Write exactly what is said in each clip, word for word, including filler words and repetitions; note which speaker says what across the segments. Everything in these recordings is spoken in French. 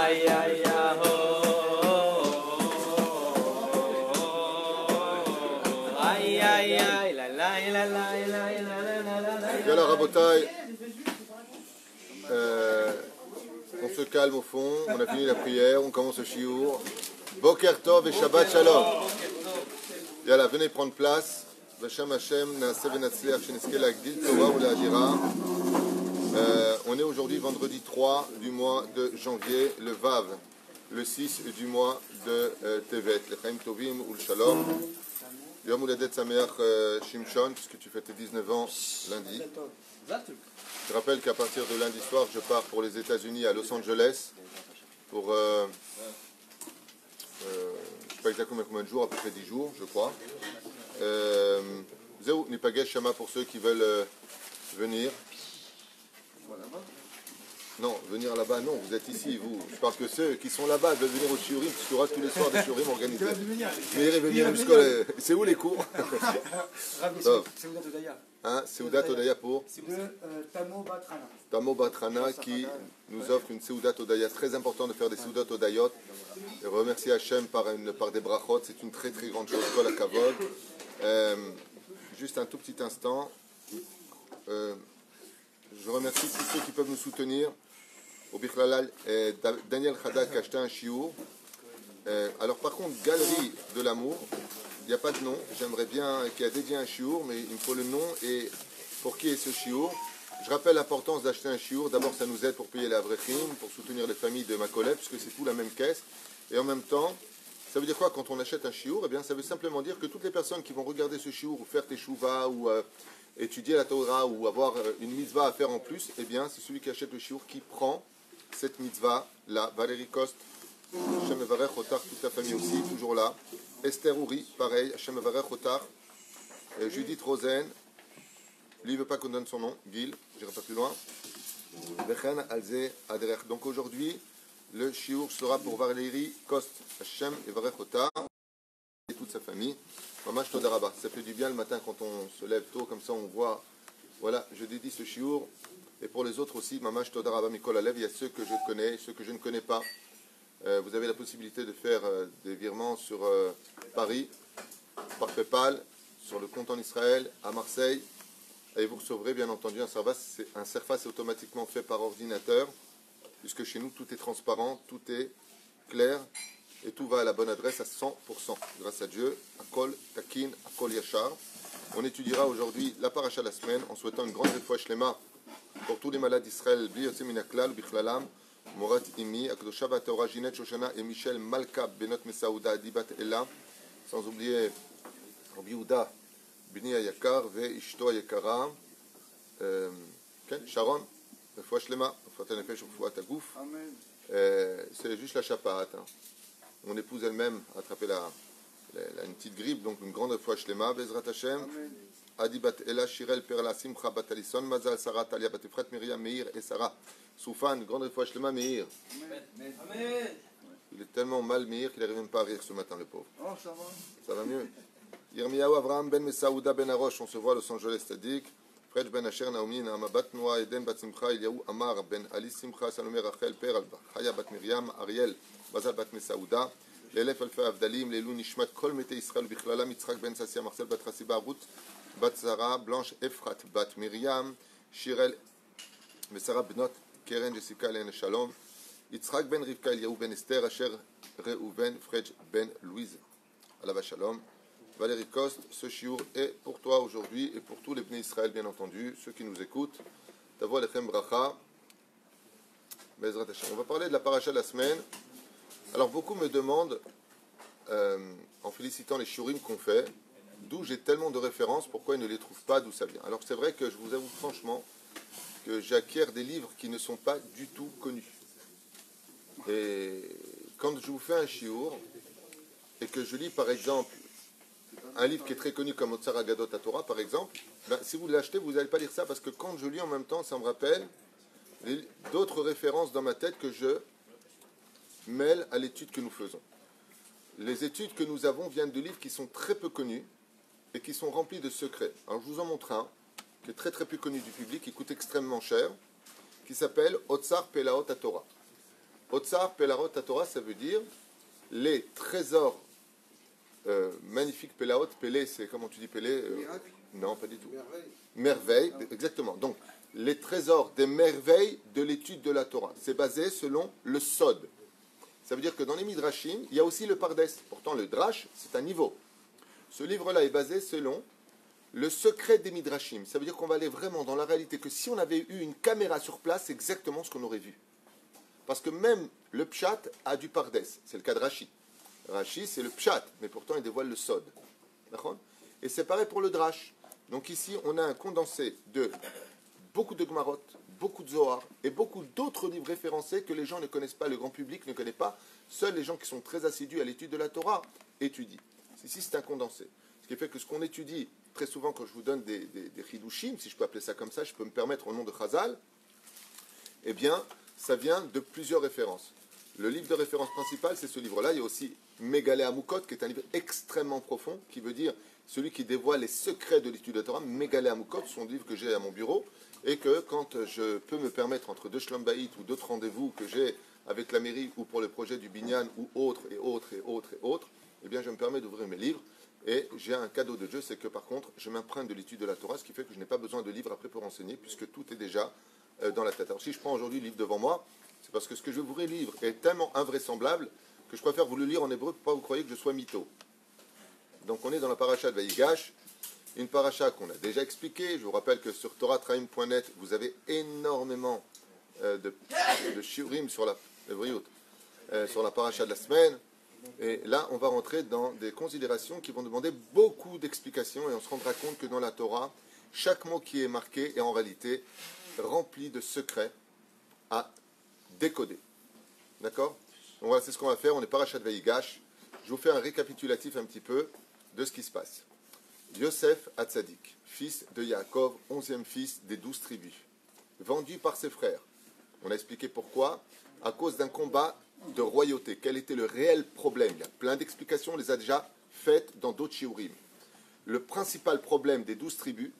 Speaker 1: aïe, aïe, aïe, aïe, aïe, aïe, la, la, la, la, la, la, la, la, la.
Speaker 2: Yalla Rabotai, euh, on se calme au fond, on a fini la prière, on commence le shiur. Boker Tov et Shabbat Shalom. Yalla, venez prendre place. Vasham Hashem, Naaseh Venatzliach, Sheneske Lagdil, Torah ou Lahadira. On est aujourd'hui vendredi trois du mois de janvier, le Vav, le six du mois de euh, Tevet, le Chaim Tovim ou le Shalom. Yom Uladet Sameach euh, Shimshon, puisque tu fais tes dix-neuf ans lundi. Je rappelle qu'à partir de lundi soir, je pars pour les États-Unis à Los Angeles pour, euh, euh, je ne sais pas exactement combien de jours, à peu près dix jours, je crois. Euh, Zéou, Nipagesh Shama pour ceux qui veulent euh, venir. Non, venir là-bas, non, vous êtes ici, vous. Je parle que ceux qui sont là-bas veulent venir au shiurim, parce qu'il y aura tous les soirs des shiurim organisés. Venez venir jusqu'au... C'est où les cours?
Speaker 3: Seudat Odaya.
Speaker 2: Hein, Seudat Odaya pour
Speaker 3: De euh, Tamo Batrana.
Speaker 2: Tamo Batrana qui nous offre une Seudat Odaya. Très important de faire des Seudat Odayot. Et remercier Hachem par, une, par des brachot, c'est une très très grande chose. Kol HaKavod. Euh, juste un tout petit instant. Euh, je remercie tous ceux qui peuvent nous soutenir. Au Bichlal, euh, Daniel Hadak a acheté un chiour. Euh, alors par contre, Galerie de l'amour, il n'y a pas de nom. J'aimerais bien qu'il y ait dédié un chiour, mais il me faut le nom et pour qui est ce chiour. Je rappelle l'importance d'acheter un chiour. D'abord, ça nous aide pour payer la brechim, pour soutenir les familles de ma collègue, puisque c'est tout la même caisse. Et en même temps, ça veut dire quoi quand on achète un chiour? Eh bien, ça veut simplement dire que toutes les personnes qui vont regarder ce chiour ou faire teshuva ou euh, étudier la Torah ou avoir euh, une mitzvah à faire en plus, eh bien, c'est celui qui achète le chiour qui prend cette mitzvah-là. Valérie Coste, Hashem Evarech Otar, toute la famille aussi, toujours là. Esther Ouri, pareil, Hashem Evarech Otar. Euh, Judith Rosen, lui ne veut pas qu'on donne son nom, Gil, j'irai pas plus loin. Vechen Alze Aderech. Donc aujourd'hui, le shiur sera pour Valérie Coste, Hashem Evarech Otar, et toute sa famille. Mamash Todaraba. Ça fait du bien le matin quand on se lève tôt, comme ça on voit, voilà, je dédie ce shiur. Et pour les autres aussi, Mamash Todaraba Mikol Alev, il y a ceux que je connais, ceux que je ne connais pas. Euh, vous avez la possibilité de faire euh, des virements sur euh, Paris, par PayPal, sur le compte en Israël, à Marseille. Et vous recevrez bien entendu un service, un surface automatiquement fait par ordinateur, puisque chez nous tout est transparent, tout est clair, et tout va à la bonne adresse à cent pour cent. Grâce à Dieu, Akol Takin, Akol Yachar. On étudiera aujourd'hui la paracha de la semaine en souhaitant une grande réfouach shlema pour tous les malades d'Israël, Bli Yotzei Min HaKlal, Bichlalam, Morat Imi, Akdosha Batora, Ginette Shoshana et Michel Malka, Benot Mesaouda, Dibat Ella, sans oublier Rabbi Yehuda, Bini Ayakar, Ve Ishto Ayakara, Sharon, réfouach shlema, Refouat HaNefesh, Refouat HaGouf. C'est juste la chapahat. Hein. Mon épouse elle-même a attrapé la, la, la, une petite grippe, donc une grande réfouach shlema, Bezrat Hashem. Adi bat Ella, Shirel, Perla, Simcha, bat Alison, Mazal, Sarah, Talia, bat Efrat, Myriam, Meir et Sarah. Soufan, grande réfouach shlema, Meir.
Speaker 1: Amen.
Speaker 2: Il est tellement mal Meir qu'il n'arrive même pas à rire ce matin, le pauvre.
Speaker 3: Oh, ça va.
Speaker 2: Ça va mieux. Yirmiyahu, Avraham, Ben Mesaouda, Ben Arosh, on se voit à Los Angeles, Tadik. Fred, Ben Asher, Naomi, Naama, Bat Noa, Eden, Bat Simcha, Eliyahu, Amar, Ben Ali, Simcha, Salomé, Rachel, Perl, Chaya, Bat Myriam, Ariel, Bazal, Bat Mesaouda. לאלף אלפי הבדלים, לעילוי נשמת כל מתי ישראל ובכללם יצחק בן ססיה, מרסל בת חסיבה, רות בת זרה, בלנש אפרת בת מרים, שירל ושרה בנות קרן, ג'סיקה לעין השלום, יצחק בן רבקה, אליהו בן אסתר, אשר ראובן פרג' בן לואיז, עליו השלום. Valérie Coste, ce shiur est pour toi aujourd'hui et pour tous les Bnei Israël bien entendu, ceux qui nous écoutent. Tavo alechem bracha, Bezrat Hashem. On va parler de la paracha de la semaine. Alors beaucoup me demandent, euh, en félicitant les shiurim qu'on fait, d'où j'ai tellement de références, pourquoi ils ne les trouvent pas, d'où ça vient. Alors c'est vrai que je vous avoue franchement que j'acquiers des livres qui ne sont pas du tout connus. Et quand je vous fais un shiur, et que je lis par exemple un livre qui est très connu comme Otsar Agadot Torah par exemple, ben, si vous l'achetez, vous n'allez pas lire ça, parce que quand je lis en même temps, ça me rappelle d'autres références dans ma tête que je mêle à l'étude que nous faisons. Les études que nous avons viennent de livres qui sont très peu connus et qui sont remplis de secrets. Alors je vous en montre un qui est très très peu connu du public, qui coûte extrêmement cher, qui s'appelle Otsar Pelaot Torah. Otsar Pelarot Torah, ça veut dire les trésors euh, magnifiques. Pelaot, Pelé, c'est comment tu dis Pelé euh,
Speaker 4: Miracle,
Speaker 2: Non, pas du tout.
Speaker 4: merveille.
Speaker 2: Merveilles, exactement. Donc, les trésors des merveilles de l'étude de la Torah. C'est basé selon le Sod. Ça veut dire que dans les Midrashim, il y a aussi le Pardes. Pourtant, le Drash, c'est un niveau. Ce livre-là est basé selon le secret des Midrashim. Ça veut dire qu'on va aller vraiment dans la réalité, que si on avait eu une caméra sur place, c'est exactement ce qu'on aurait vu. Parce que même le Pshat a du Pardes. C'est le cas de Rashi. Rashi, c'est le Pshat, mais pourtant il dévoile le Sod. D'accord ? Et c'est pareil pour le Drash. Donc ici, on a un condensé de beaucoup de Gemarot, beaucoup de Zohar et beaucoup d'autres livres référencés que les gens ne connaissent pas, le grand public ne connaît pas. Seuls les gens qui sont très assidus à l'étude de la Torah étudient. Ici, c'est un condensé. Ce qui fait que ce qu'on étudie, très souvent quand je vous donne des, des, des chidushim, si je peux appeler ça comme ça, je peux me permettre au nom de Chazal, eh bien, ça vient de plusieurs références. Le livre de référence principal, c'est ce livre-là. Il y a aussi Megalé Amukot, qui est un livre extrêmement profond, qui veut dire celui qui dévoile les secrets de l'étude de la Torah. Megalé Amukot, c'est un livre que j'ai à mon bureau, et que quand je peux me permettre, entre deux Shlom Bayit ou d'autres rendez-vous que j'ai avec la mairie ou pour le projet du Binyan ou autres et autres et autres et autres, eh bien, je me permets d'ouvrir mes livres. Et j'ai un cadeau de Dieu, c'est que par contre, je m'emprunte de l'étude de la Torah, ce qui fait que je n'ai pas besoin de livres après pour enseigner, puisque tout est déjà euh, dans la tête. Alors si je prends aujourd'hui le livre devant moi, c'est parce que ce que je vous livre est tellement invraisemblable que je préfère vous le lire en hébreu pour pas vous croyez que je sois mytho. Donc on est dans la paracha de Vaïgash, une paracha qu'on a déjà expliquée. Je vous rappelle que sur torah traim point net, vous avez énormément euh, de, de shiurim sur la, euh, sur la paracha de la semaine. Et là, on va rentrer dans des considérations qui vont demander beaucoup d'explications et on se rendra compte que dans la Torah, chaque mot qui est marqué est en réalité rempli de secrets à décoder. D'accord ? Donc voilà, c'est ce qu'on va faire. On est parachat Vaïgash. Je vous fais un récapitulatif un petit peu de ce qui se passe. Yosef Hatzadik, fils de Yaakov, onzième fils des douze tribus, vendu par ses frères. On a expliqué pourquoi. À cause d'un combat de royauté. Quel était le réel problème? Il y a plein d'explications, on les a déjà faites dans d'autres shiurim. Le principal problème des douze tribus,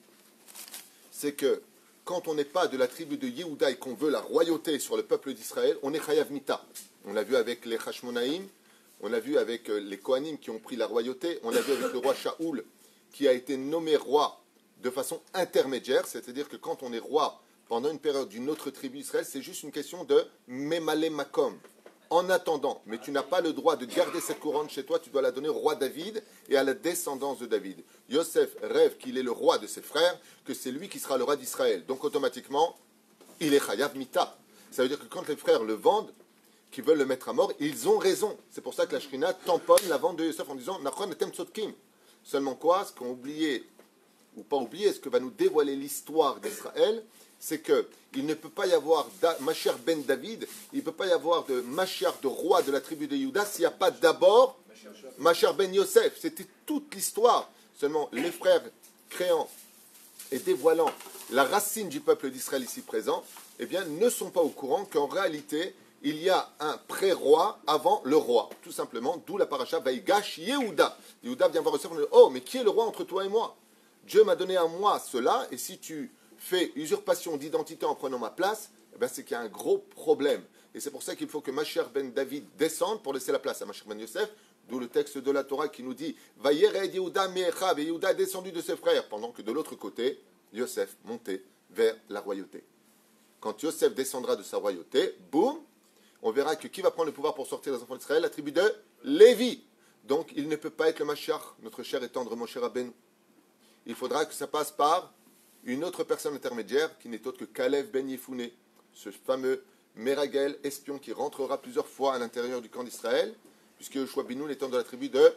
Speaker 2: c'est que quand on n'est pas de la tribu de Yehuda et qu'on veut la royauté sur le peuple d'Israël, on est chayav mita. On l'a vu avec les Hashmonaïm, on l'a vu avec les Kohanim qui ont pris la royauté, on l'a vu avec le roi Shaoul qui a été nommé roi de façon intermédiaire, c'est-à-dire que quand on est roi pendant une période d'une autre tribu d'Israël, c'est juste une question de memale makom. En attendant, mais tu n'as pas le droit de garder cette couronne chez toi, tu dois la donner au roi David et à la descendance de David. Yosef rêve qu'il est le roi de ses frères, que c'est lui qui sera le roi d'Israël. Donc automatiquement, il est chayav mita. Ça veut dire que quand les frères le vendent, qui veulent le mettre à mort, ils ont raison. C'est pour ça que la Shrina tamponne la vente de Yosef en disant Nachon etem tzodkim. Seulement quoi, ce qu'on oublié, ou pas oublié, ce que va nous dévoiler l'histoire d'Israël, c'est qu'il ne peut pas y avoir Mashiach ben David, il ne peut pas y avoir de Mashiach de roi de la tribu de Yehuda s'il n'y a pas d'abord Mashiach ben Yosef. C'était toute l'histoire. Seulement les frères créant et dévoilant la racine du peuple d'Israël ici présent, eh bien, ne sont pas au courant qu'en réalité, il y a un pré-roi avant le roi. Tout simplement, d'où la paracha Vaïgash Yehuda. Yehuda vient voir Yosef, oh, mais qui est le roi entre toi et moi? Dieu m'a donné à moi cela, et si tu fait usurpation d'identité en prenant ma place, eh bien c'est qu'il y a un gros problème. Et c'est pour ça qu'il faut que Mashiach ben David descende pour laisser la place à Mashiach ben Yosef, d'où le texte de la Torah qui nous dit « Vayered Yehuda me'echav » et Yehuda est descendu de ses frères, pendant que de l'autre côté, Yosef montait vers la royauté. Quand Yosef descendra de sa royauté, boum, on verra que qui va prendre le pouvoir pour sortir les enfants d'Israël? La tribu de Lévi. Donc il ne peut pas être le Mashiach, notre cher et tendre Moshe Rabbeinu. Il faudra que ça passe par une autre personne intermédiaire qui n'est autre que Kalev ben Yefouné, ce fameux Meragel, espion qui rentrera plusieurs fois à l'intérieur du camp d'Israël, puisque Yoshua bin Nun étant de la tribu de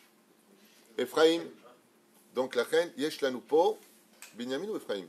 Speaker 2: Ephraïm. Donc la reine Yesh Lanoupo, Binyamin ou Ephraïm?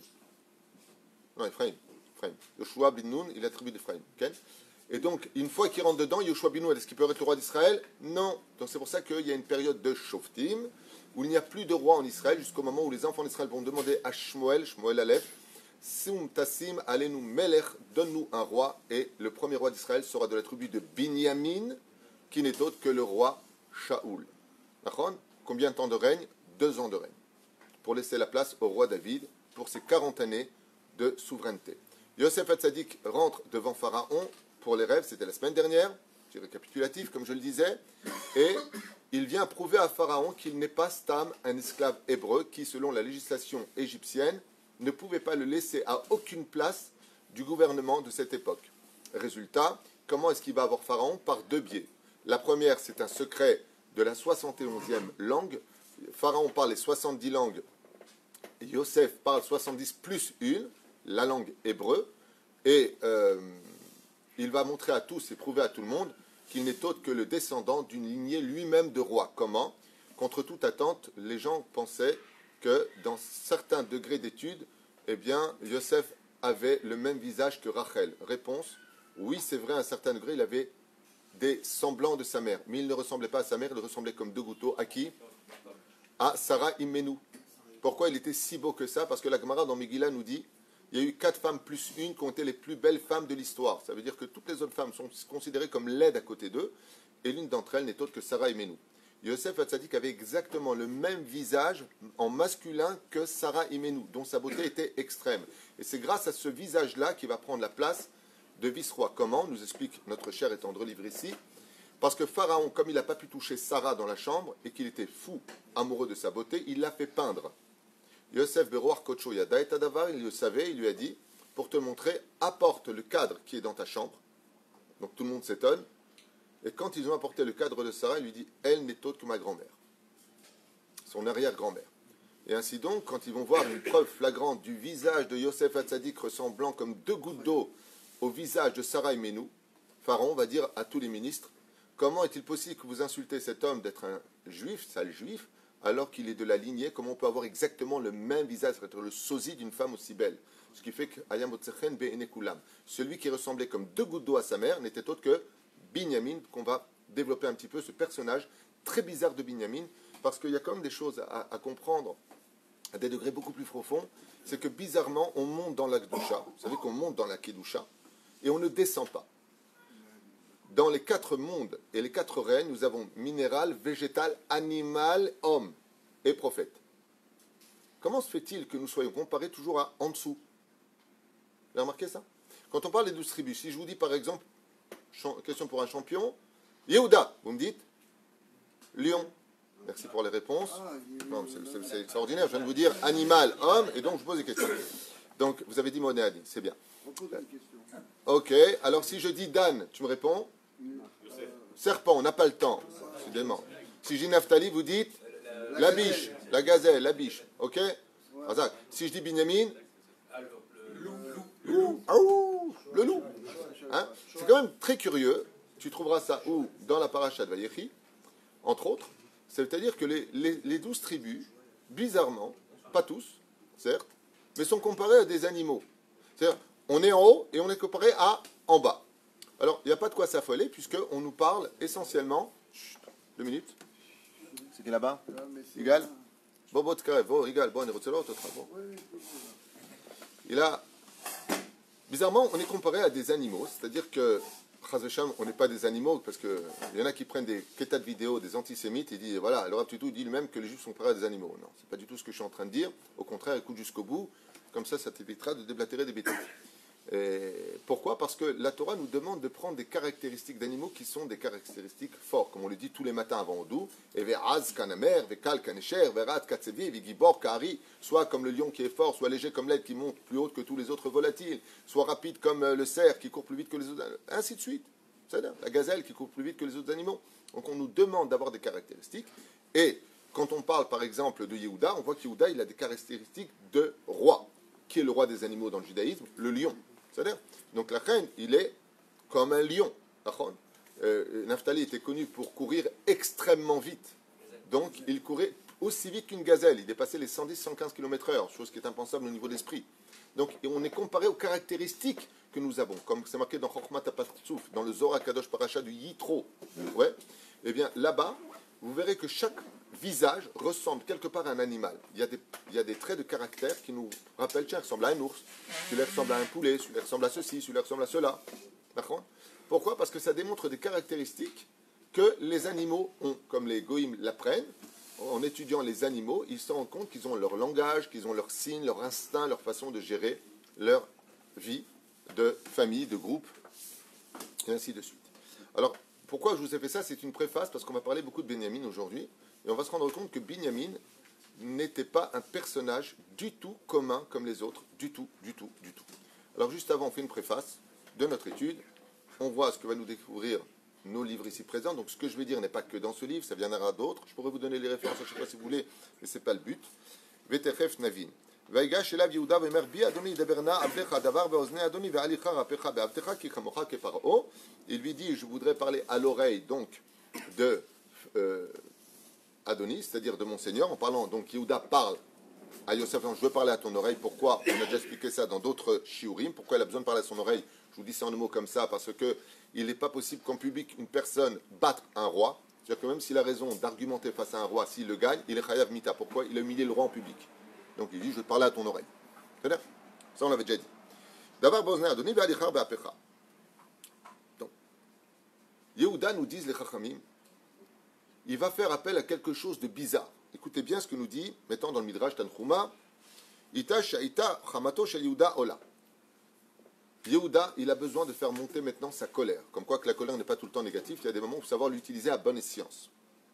Speaker 2: Non, Ephraïm. Ephraïm. Yoshua bin Nun, il est la tribu d'Ephraïm. Okay? Et donc, une fois qu'il rentre dedans, Yoshua bin Nun, est-ce qu'il peut être le roi d'Israël? Non. Donc c'est pour ça qu'il y a une période de Shoftim, où il n'y a plus de roi en Israël, jusqu'au moment où les enfants d'Israël vont demander à Shmuel, Shmuel Aleph, Sum Tassim, allez-nous Melech, donne-nous un roi, et le premier roi d'Israël sera de la tribu de Binyamin, qui n'est autre que le roi Shaoul. D'accord? Combien de temps de règne? Deux ans de règne. Pour laisser la place au roi David, pour ses quarante années de souveraineté. Yosef Hatzadik rentre devant Pharaon, pour les rêves, c'était la semaine dernière, c'est récapitulatif comme je le disais, et il vient prouver à Pharaon qu'il n'est pas Stam, un esclave hébreu, qui selon la législation égyptienne ne pouvait pas le laisser à aucune place du gouvernement de cette époque. Résultat, comment est-ce qu'il va avoir Pharaon? Par deux biais. La première, c'est un secret de la soixante et onzième langue. Pharaon parle les soixante-dix langues, Yosef parle soixante-dix plus une, la langue hébreu, et euh, il va montrer à tous et prouver à tout le monde qu'il n'est autre que le descendant d'une lignée lui-même de roi. Comment? Contre toute attente, les gens pensaient que dans certains degrés d'études, eh bien, Yosef avait le même visage que Rachel. Réponse, oui, c'est vrai, à un certain degré, il avait des semblants de sa mère, mais il ne ressemblait pas à sa mère, il ressemblait comme deux gouttes d'eau. À qui? À Sarah Imenu. Pourquoi il était si beau que ça? Parce que la Gemara dans Megillah nous dit il y a eu quatre femmes plus une qui ont été les plus belles femmes de l'histoire. Ça veut dire que toutes les autres femmes sont considérées comme laides à côté d'eux, et l'une d'entre elles n'est autre que Sarah Imenu. Yosef Hatzadik avait exactement le même visage en masculin que Sarah Imenu, dont sa beauté était extrême. Et c'est grâce à ce visage-là qu'il va prendre la place de vice-roi. Comment? Nous explique notre cher et tendre livre ici. Parce que Pharaon, comme il n'a pas pu toucher Sarah dans la chambre et qu'il était fou, amoureux de sa beauté, il l'a fait peindre. Yosef Beroar Kocho Yada et Tadavar, il le savait, il lui a dit, pour te montrer, apporte le cadre qui est dans ta chambre. Donc tout le monde s'étonne. Et quand ils ont apporté le cadre de Sarah, il lui dit, elle n'est autre que ma grand-mère, son arrière-grand-mère. Et ainsi donc, quand ils vont voir une preuve flagrante du visage de Yosef Hatzadik ressemblant comme deux gouttes d'eau au visage de Sarah Imenu, Pharaon va dire à tous les ministres, comment est-il possible que vous insultez cet homme d'être un juif, sale juif, alors qu'il est de la lignée? Comment on peut avoir exactement le même visage, c'est-à-dire le sosie d'une femme aussi belle? Ce qui fait que celui qui ressemblait comme deux gouttes d'eau à sa mère n'était autre que Binyamin, qu'on va développer un petit peu, ce personnage très bizarre de Binyamin, parce qu'il y a quand même des choses à, à comprendre à des degrés beaucoup plus profonds. C'est que bizarrement, on monte dans la Kedusha, vous savez qu'on monte dans la Kedusha, et on ne descend pas. Dans les quatre mondes et les quatre règnes, nous avons minéral, végétal, animal, homme et prophète. Comment se fait-il que nous soyons comparés toujours à en dessous? Vous avez remarqué ça? Quand on parle des douze tribus, si je vous dis par exemple, question pour un champion, Yehuda, vous me dites lion. Merci pour les réponses. Non, c'est, c'est extraordinaire, je viens de vous dire animal, homme, et donc je pose des questions. Donc vous avez dit Monéadi, c'est bien. Ok, alors si je dis Dan, tu me réponds? Serpent, on n'a pas le temps, décidément. Si je dis Naphtali, vous dites la biche, la gazelle, la biche, ok? Si je dis Binyamin, le loup, le loup. Hein? C'est quand même très curieux, tu trouveras ça où? Dans la paracha de Vayechi, entre autres. C'est-à-dire que les, les, les douze tribus, bizarrement, pas tous, certes, mais sont comparés à des animaux. C'est-à-dire, on est en haut et on est comparé à en bas. Alors, il n'y a pas de quoi s'affoler, puisqu'on nous parle essentiellement... Chut, deux minutes. C'est qui là-bas? Rigal? Bobo Tkarev, oh, Rigal, bon, on est retiré, bon. Il a... Bizarrement, on est comparé à des animaux, c'est-à-dire que, Chazvesham, on n'est pas des animaux, parce qu'il y en a qui prennent des quêtas de vidéos des antisémites et disent, voilà, le Rav Tutu dit lui-même que les juifs sont comparés à des animaux. Non, c'est pas du tout ce que je suis en train de dire. Au contraire, écoute jusqu'au bout, comme ça, ça t'évitera de déblatérer des bêtises. Et pourquoi? Parce que la Torah nous demande de prendre des caractéristiques d'animaux qui sont des caractéristiques fortes, comme on le dit tous les matins avant Odou, et ve'az kanamer, ve'kal kanesher, ve'rat katsevi, ve'gibor kari, soit comme le lion qui est fort, soit léger comme l'aigle qui monte plus haute que tous les autres volatiles, soit rapide comme le cerf qui court plus vite que les autres, ainsi de suite. C'est-à-dire la gazelle qui court plus vite que les autres animaux. Donc on nous demande d'avoir des caractéristiques, et quand on parle par exemple de Yehuda, on voit que Yehuda il a des caractéristiques de roi. Qui est le roi des animaux dans le judaïsme? Le lion. C'est-à-dire, donc la reine, il est comme un lion. Euh, Naphtali était connu pour courir extrêmement vite. Donc, il courait aussi vite qu'une gazelle. Il dépassait les cent dix à cent quinze kilomètres heure, chose qui est impensable au niveau d'esprit. Donc, et on est comparé aux caractéristiques que nous avons, comme c'est marqué dans Chokhmat HaPartsouf, dans le Zohar Kadosh Parasha du Yitro. Ouais. Eh bien, là-bas, vous verrez que chaque visage ressemble quelque part à un animal. Il y a des, il y a des traits de caractère qui nous rappellent, tiens, il ressemble à un ours, celui-là ressemble à un poulet, celui-là ressemble à ceci, celui-là ressemble à cela. D'accord? Pourquoi? Parce que ça démontre des caractéristiques que les animaux ont, comme les goïms l'apprennent. En étudiant les animaux, ils se rendent compte qu'ils ont leur langage, qu'ils ont leur signe, leur instinct, leur façon de gérer leur vie de famille, de groupe, Et ainsi de suite. Alors, pourquoi je vous ai fait ça? C'est une préface, parce qu'on va parler beaucoup de Binyamin aujourd'hui, et on va se rendre compte que Binyamin n'était pas un personnage du tout commun comme les autres, du tout, du tout, du tout. Alors juste avant, on fait une préface de notre étude, on voit ce que va nous découvrir nos livres ici présents, donc ce que je vais dire n'est pas que dans ce livre, ça viendra d'autres, je pourrais vous donner les références à chaque fois si vous voulez, mais ce n'est pas le but. Vetechef Navin. ויגש אליו יהודה ואומר בי אדוני ידבר נא עבדך הדבר באוזני אדוני ועליך רפך בעבדך כי כמוך כפרעה. Il lui dit, je voudrais parler à l'oreille donc de euh, Adonis, c'est-à-dire de mon Seigneur, en parlant, donc Yehuda parle à Yosef, je veux parler à ton oreille. Pourquoi? On a déjà expliqué ça dans d'autres shiurim. Pourquoi il a besoin de parler à son oreille? Je vous dis ça en un mot comme ça, parce que il n'est pas possible qu'en public une personne batte un roi. C'est-à-dire que même s'il a raison d'argumenter face à un roi, s'il le gagne, il est chayav mita. Pourquoi? Il a humilié le roi en public. Donc il dit, je veux te parler à ton oreille. C'est-à-dire, ça on l'avait déjà dit. D'abord, Bozné Adoni, Ve'alichar Be'apecha. Donc, Yehuda nous disent les Chachamim, il va faire appel à quelque chose de bizarre. Écoutez bien ce que nous dit, mettant dans le Midrash Tanchuma, Ita Sha'ita Chamato Shel Yehuda Ola. Yehuda, il a besoin de faire monter maintenant sa colère. Comme quoi que la colère n'est pas tout le temps négative, il y a des moments où il faut savoir l'utiliser à bonne escience.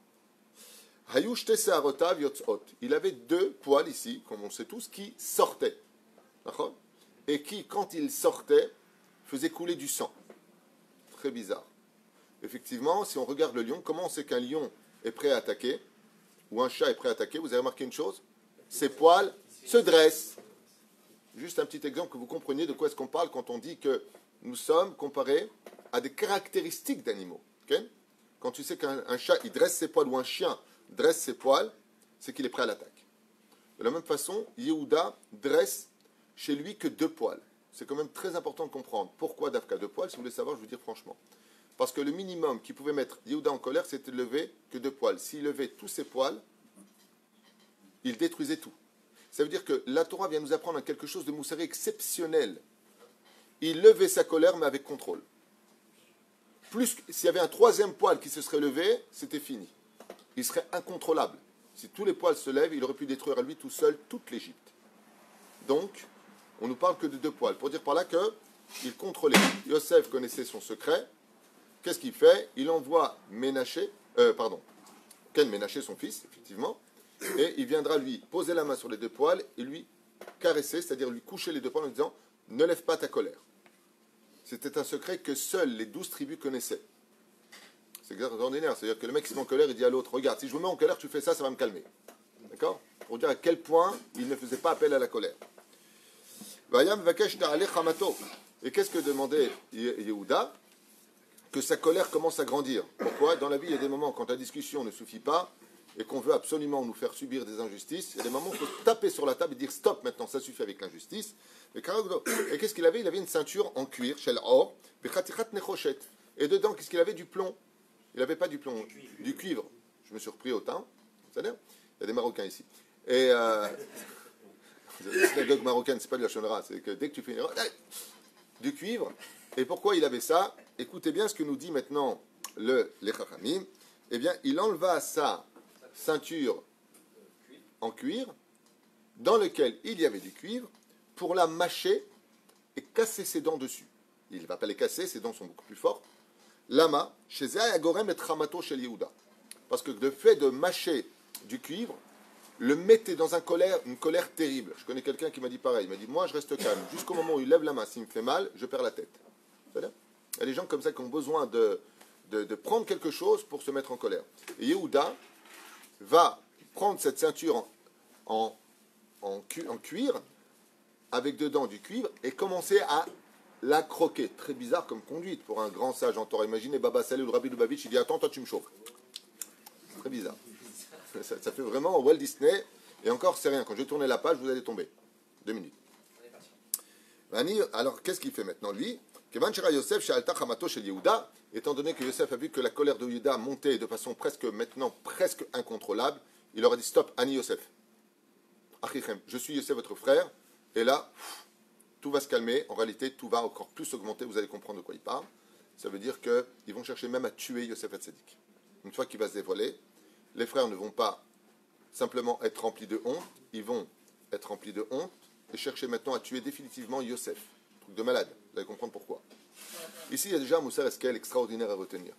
Speaker 2: Il avait deux poils ici, comme on sait tous, qui sortaient. Et qui, quand ils sortaient, faisaient couler du sang. Très bizarre. Effectivement, si on regarde le lion, comment on sait qu'un lion est prêt à attaquer, ou un chat est prêt à attaquer? Vous avez remarqué une chose? Ses poils se dressent. Juste un petit exemple que vous compreniez de quoi est-ce qu'on parle quand on dit que nous sommes comparés à des caractéristiques d'animaux. Okay? Quand tu sais qu'un chat, il dresse ses poils, ou un chien dresse ses poils, c'est qu'il est prêt à l'attaque. De la même façon, Yehuda dresse chez lui que deux poils. C'est quand même très important de comprendre. Pourquoi Dafka deux poils? Si vous voulez savoir, je vous dis franchement. Parce que le minimum qui pouvait mettre Yehuda en colère, c'était de lever que deux poils. S'il levait tous ses poils, il détruisait tout. Ça veut dire que la Torah vient nous apprendre à quelque chose de moussari exceptionnel. Il levait sa colère, mais avec contrôle. Plus, s'il y avait un troisième poil qui se serait levé, c'était fini. Il serait incontrôlable. Si tous les poils se lèvent, il aurait pu détruire à lui tout seul toute l'Égypte. Donc, on ne parle que de deux poils. Pour dire par là qu'il contrôlait. Yosef connaissait son secret. Qu'est-ce qu'il fait? Il envoie Ménaché, euh, pardon, Ken Ménaché, son fils, effectivement, et il viendra lui poser la main sur les deux poils et lui caresser, c'est-à-dire lui coucher les deux poils en disant « Ne lève pas ta colère ». C'était un secret que seules les douze tribus connaissaient. C'est extraordinaire, c'est-à-dire que le mec qui se met en colère, il dit à l'autre « Regarde, si je me mets en colère, tu fais ça, ça va me calmer. » D'accord? Pour dire à quel point il ne faisait pas appel à la colère. Et qu'est-ce que demandait Yehuda? Que sa colère commence à grandir. Pourquoi? Dans la vie, il y a des moments quand la discussion ne suffit pas et qu'on veut absolument nous faire subir des injustices. Il y a des moments où il faut taper sur la table et dire stop, maintenant ça suffit avec l'injustice. Et qu'est-ce qu'il avait? Il avait une ceinture en cuir, shel or, et dedans, qu'est-ce qu'il avait? Du plomb. Il n'avait pas du plomb, du cuivre. Je me suis repris au teint. C'est-à-dire, il y a des Marocains ici. Et euh, la synagogue marocaine, c'est pas de la chonera, c'est que dès que tu fais une erreur, du cuivre. Et pourquoi il avait ça? Écoutez bien ce que nous dit maintenant le les Chachamim. Eh bien, il enleva sa ceinture en cuir, dans lequel il y avait du cuivre, pour la mâcher et casser ses dents dessus. Il ne va pas les casser, ses dents sont beaucoup plus fortes. Lama, chez Zayagorem et Tramato chez Yehuda. Parce que le fait de mâcher du cuivre le mettait dans un colère, une colère terrible. Je connais quelqu'un qui m'a dit pareil. Il m'a dit, moi je reste calme. Jusqu'au moment où il lève la main, s'il me fait mal, je perds la tête. C'est-à-dire, il y a des gens comme ça qui ont besoin de, de, de prendre quelque chose pour se mettre en colère. Et Yehuda va prendre cette ceinture en, en, en, cu, en cuir, avec dedans du cuivre, et commencer à la croquer. Très bizarre comme conduite pour un grand sage en Torah. Imaginez Baba Saleh ou le Rabbi Lubavitch, il dit, attends, toi tu me chauffes. Très bizarre. Ça, ça fait vraiment Walt Disney. Et encore, c'est rien. Quand je vais tourner la page, vous allez tomber. Deux minutes. Alors, qu'est-ce qu'il fait maintenant, lui? Étant donné que Yosef a vu que la colère de Yehuda montait de façon presque, maintenant, presque incontrôlable, il leur a dit, stop, Ani Yosef. Achichem, je suis Yosef, votre frère. Et là, tout va se calmer. En réalité, tout va encore plus augmenter. Vous allez comprendre de quoi il parle. Ça veut dire qu'ils vont chercher même à tuer Yosef Hatzadik. Une fois qu'il va se dévoiler, les frères ne vont pas simplement être remplis de honte, ils vont être remplis de honte et chercher maintenant à tuer définitivement Yosef. Truc de malade, vous allez comprendre pourquoi. Ici, il y a déjà un Moussar Eskel extraordinaire à retenir.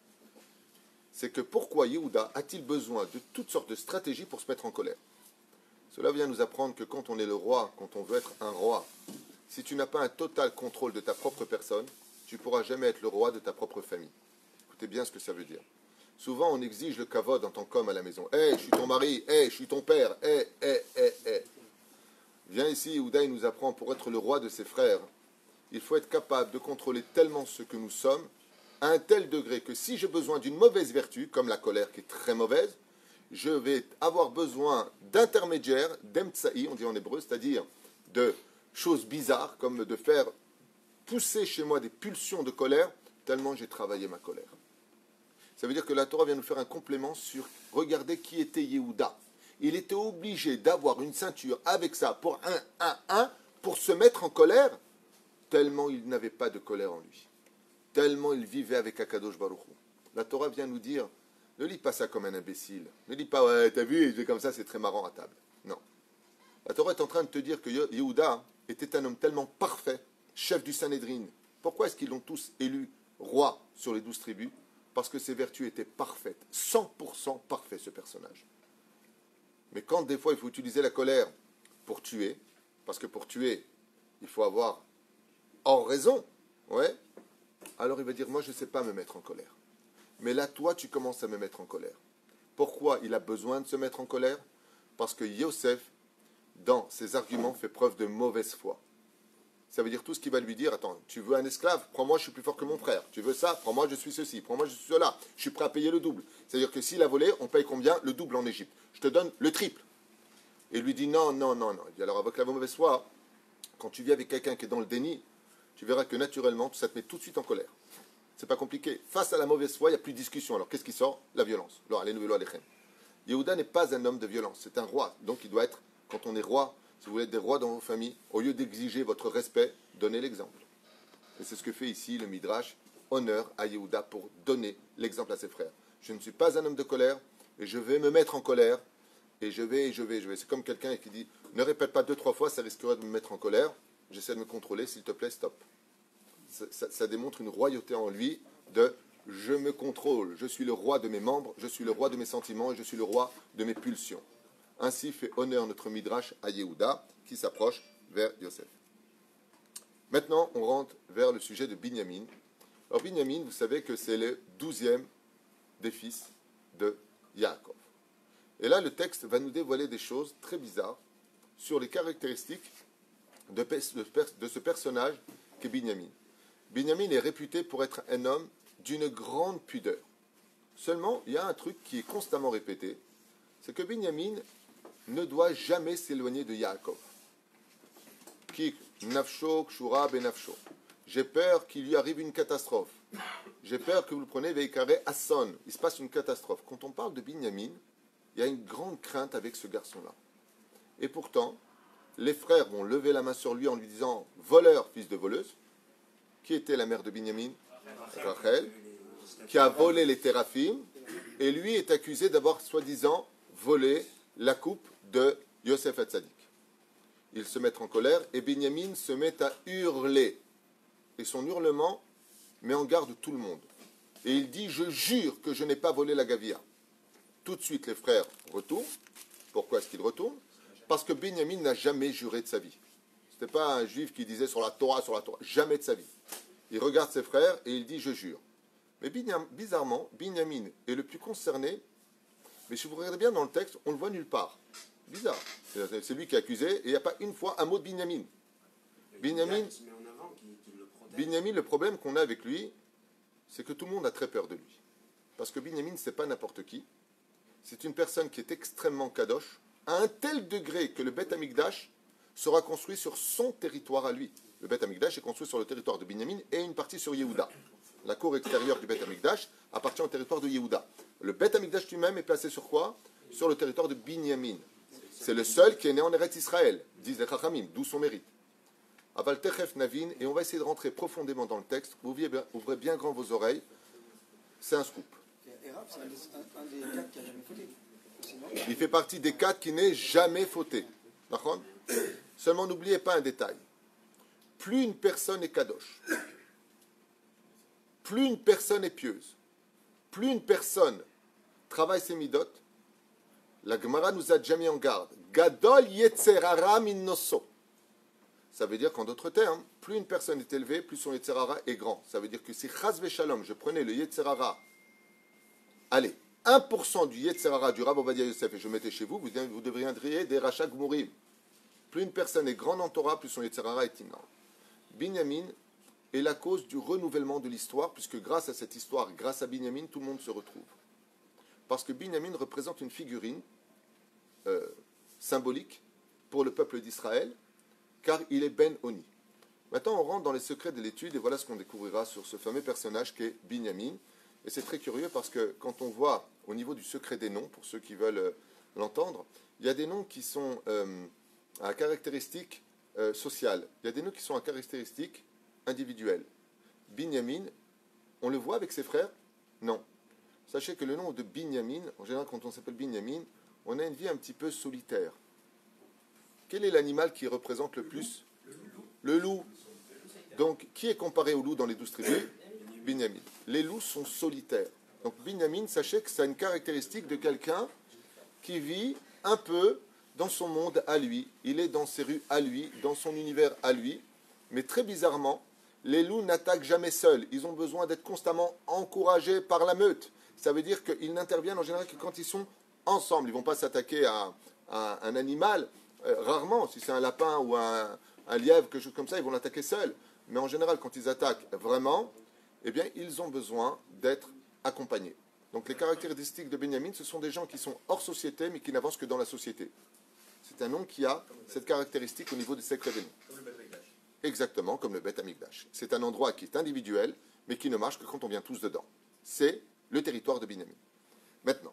Speaker 2: C'est que pourquoi Yehuda a-t-il besoin de toutes sortes de stratégies pour se mettre en colère? Cela vient nous apprendre que quand on est le roi, quand on veut être un roi, si tu n'as pas un total contrôle de ta propre personne, tu ne pourras jamais être le roi de ta propre famille. Écoutez bien ce que ça veut dire. Souvent, on exige le kavod en tant qu'homme à la maison. « Hé, je suis ton mari. Hé, je suis ton père. Hé, hé, hé, hé. » Viens ici, Yehuda, il nous apprend, pour être le roi de ses frères, il faut être capable de contrôler tellement ce que nous sommes, à un tel degré que si j'ai besoin d'une mauvaise vertu, comme la colère qui est très mauvaise, je vais avoir besoin d'intermédiaires, d'emtsaï, on dit en hébreu, c'est-à-dire de choses bizarres, comme de faire pousser chez moi des pulsions de colère, tellement j'ai travaillé ma colère. Ça veut dire que la Torah vient nous faire un complément sur, regardez qui était Yehuda. Il était obligé d'avoir une ceinture avec ça pour un, un, un, pour se mettre en colère, tellement il n'avait pas de colère en lui. Tellement il vivait avec Akadosh Baruch Hu. La Torah vient nous dire, ne lis pas ça comme un imbécile. Ne lis pas, ouais, t'as vu, je vais comme ça, c'est très marrant à table. Non. La Torah est en train de te dire que Yehuda était un homme tellement parfait, chef du Sanhédrin. Pourquoi est-ce qu'ils l'ont tous élu roi sur les douze tribus? Parce que ses vertus étaient parfaites. cent pour cent parfait, ce personnage. Mais quand des fois il faut utiliser la colère pour tuer, parce que pour tuer, il faut avoir hors raison, ouais, alors il va dire, moi je ne sais pas me mettre en colère. Mais là, toi, tu commences à me mettre en colère. Pourquoi il a besoin de se mettre en colère? Parce que Yosef, dans ses arguments, fait preuve de mauvaise foi. Ça veut dire tout ce qu'il va lui dire, attends, tu veux un esclave? Prends-moi, je suis plus fort que mon frère. Tu veux ça? Prends-moi, je suis ceci. Prends-moi, je suis cela. Je suis prêt à payer le double. C'est-à-dire que s'il a volé, on paye combien? Le double en Égypte. Je te donne le triple. Et il lui dit non, non, non, non. Il dit alors avec la mauvaise foi, quand tu vis avec quelqu'un qui est dans le déni, tu verras que naturellement, ça te met tout de suite en colère. C'est pas compliqué. Face à la mauvaise foi, il n'y a plus de discussion. Alors qu'est-ce qui sort? La violence. Alors, allez, nouvelle loi Alechem. Yehuda n'est pas un homme de violence, c'est un roi. Donc il doit être, quand on est roi, si vous voulez être des rois dans vos familles, au lieu d'exiger votre respect, donnez l'exemple. Et c'est ce que fait ici le Midrash, honneur à Yehuda pour donner l'exemple à ses frères. Je ne suis pas un homme de colère, et je vais me mettre en colère, et je vais, et je vais, je vais. C'est comme quelqu'un qui dit, ne répète pas deux, trois fois, ça risquerait de me mettre en colère, j'essaie de me contrôler, s'il te plaît, stop. Ça, ça, ça démontre une royauté en lui de je me contrôle, je suis le roi de mes membres, je suis le roi de mes sentiments et je suis le roi de mes pulsions. Ainsi fait honneur notre Midrash à Yehuda qui s'approche vers Yosef. Maintenant, on rentre vers le sujet de Binyamin. Alors Binyamin, vous savez que c'est le douzième des fils de Yaakov. Et là, le texte va nous dévoiler des choses très bizarres sur les caractéristiques de, de ce personnage qu'est Binyamin. Binyamin est réputé pour être un homme d'une grande pudeur. Seulement, il y a un truc qui est constamment répété, c'est que Binyamin ne doit jamais s'éloigner de Yaakov. Qui nafsho kshura benafsho. J'ai peur qu'il lui arrive une catastrophe. J'ai peur que vous le preniez veikare asson. Il se passe une catastrophe. Quand on parle de Binyamin, il y a une grande crainte avec ce garçon-là. Et pourtant, les frères vont lever la main sur lui en lui disant « voleur, fils de voleuse ». Qui était la mère de Binyamin? Rachel, qui a volé les téraphim, et lui est accusé d'avoir soi-disant volé la coupe de Yosef Hatzadik. Ils se mettent en colère et Binyamin se met à hurler. Et son hurlement met en garde tout le monde. Et il dit, je jure que je n'ai pas volé la gavia. Tout de suite, les frères retournent. Pourquoi est-ce qu'ils retournent? Parce que Binyamin n'a jamais juré de sa vie. Ce n'était pas un juif qui disait sur la Torah, sur la Torah. Jamais de sa vie. Il regarde ses frères et il dit, je jure. Mais bizarrement, Binyamin est le plus concerné. Mais si vous regardez bien dans le texte, on ne le voit nulle part. Bizarre. C'est lui qui est accusé et il n'y a pas une fois un mot de Binyamin. Binyamin, Binyamin, le problème qu'on a avec lui, c'est que tout le monde a très peur de lui. Parce que Binyamin, ce n'est pas n'importe qui. C'est une personne qui est extrêmement kadosh, à un tel degré que le Beth Amikdash sera construit sur son territoire à lui. Le Beth Amikdash est construit sur le territoire de Binyamin et une partie sur Yehuda. La cour extérieure du Beth Amikdash appartient au territoire de Yehuda. Le Beth Amikdash lui-même est placé sur quoi? Sur le territoire de Binyamin. C'est le seul qui est né en Eretz Israël, disent les Chachamim, d'où son mérite. Aval Techef Navin, et on va essayer de rentrer profondément dans le texte. Vous ouvrez bien, ouvrez bien grand vos oreilles. C'est un scoop.
Speaker 3: Et Rav, c'est un des, un, un des quatre qui a jamais fauté. Sinon...
Speaker 2: Il fait partie des quatre qui n'est jamais fauté. D'accord? Seulement n'oubliez pas un détail. Plus une personne est kadosh, plus une personne est pieuse, plus une personne travaille ses midot, la Gemara nous a déjà mis en garde. Gadol yetzer hara min noso. Ça veut dire qu'en d'autres termes, plus une personne est élevée, plus son yetzer hara est grand. Ça veut dire que si chas v'shalom, je prenais le yetzer hara, allez, un pour cent du yetzer hara du Rav Ovadia Yosef et je mettais chez vous, vous, vous deviendriez des rachak gmurim. Plus une personne est grande en Torah, plus son yetzer hara est énorme. Binyamin est la cause du renouvellement de l'histoire, puisque grâce à cette histoire, grâce à Binyamin, tout le monde se retrouve. Parce que Binyamin représente une figurine euh, symbolique pour le peuple d'Israël, car il est Ben Oni. Maintenant, on rentre dans les secrets de l'étude, et voilà ce qu'on découvrira sur ce fameux personnage qu'est Binyamin. Et c'est très curieux parce que quand on voit au niveau du secret des noms, pour ceux qui veulent euh, l'entendre, il y a des noms qui sont euh, à caractéristiques euh, sociales, il y a des noms qui sont à caractéristiques individuelles. Binyamin, on le voit avec ses frères? Non. Sachez que le nom de Binyamin, en général quand on s'appelle Binyamin, on a une vie un petit peu solitaire. Quel est l'animal qui représente le plus? Le loup. Donc, qui est comparé au loup dans les douze tribus? Binyamin. Les loups sont solitaires. Donc, Binyamin, sachez que ça a une caractéristique de quelqu'un qui vit un peu dans son monde à lui. Il est dans ses rues à lui, dans son univers à lui. Mais très bizarrement, les loups n'attaquent jamais seuls. Ils ont besoin d'être constamment encouragés par la meute. Ça veut dire qu'ils n'interviennent en général que quand ils sont ensemble. Ils ne vont pas s'attaquer à, à un animal. Euh, rarement, si c'est un lapin ou un, un lièvre, quelque chose comme ça, ils vont l'attaquer seuls. Mais en général, quand ils attaquent vraiment, eh bien, ils ont besoin d'être accompagnés. Donc les caractéristiques de Binyamin, ce sont des gens qui sont hors société, mais qui n'avancent que dans la société. C'est un nom qui a cette caractéristique au niveau des secrets des noms. Exactement, comme le Beth Amikdash. C'est un endroit qui est individuel, mais qui ne marche que quand on vient tous dedans. C'est le territoire de Binyamin. Maintenant,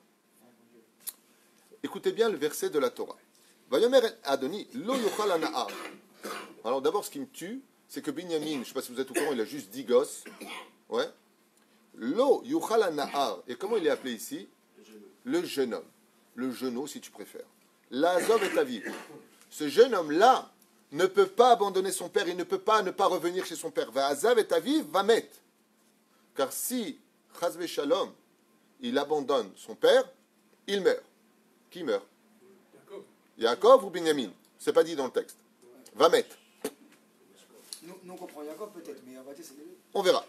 Speaker 2: écoutez bien le verset de la Torah. Vayomer Adoni, lo yochal hana'ar. Alors d'abord, ce qui me tue, c'est que Binyamin, je ne sais pas si vous êtes au courant, il a juste dix gosses. Ouais. Lo yochal hana'ar. Et comment il est appelé ici? Le jeune homme. Le genou, si tu préfères. L'azov est à vivre. Ce jeune homme-là ne peut pas abandonner son père, il ne peut pas ne pas revenir chez son père. Va'azav et aviv va mettre. Car si, chas v'shalom, il abandonne son père, il meurt. Qui meurt? Yaakov ou Binyamin? C'est pas dit dans le texte. Va mettre.
Speaker 3: Nous, nous on comprend Jacob peut-être, mais en fait c'est les deux.
Speaker 2: On verra.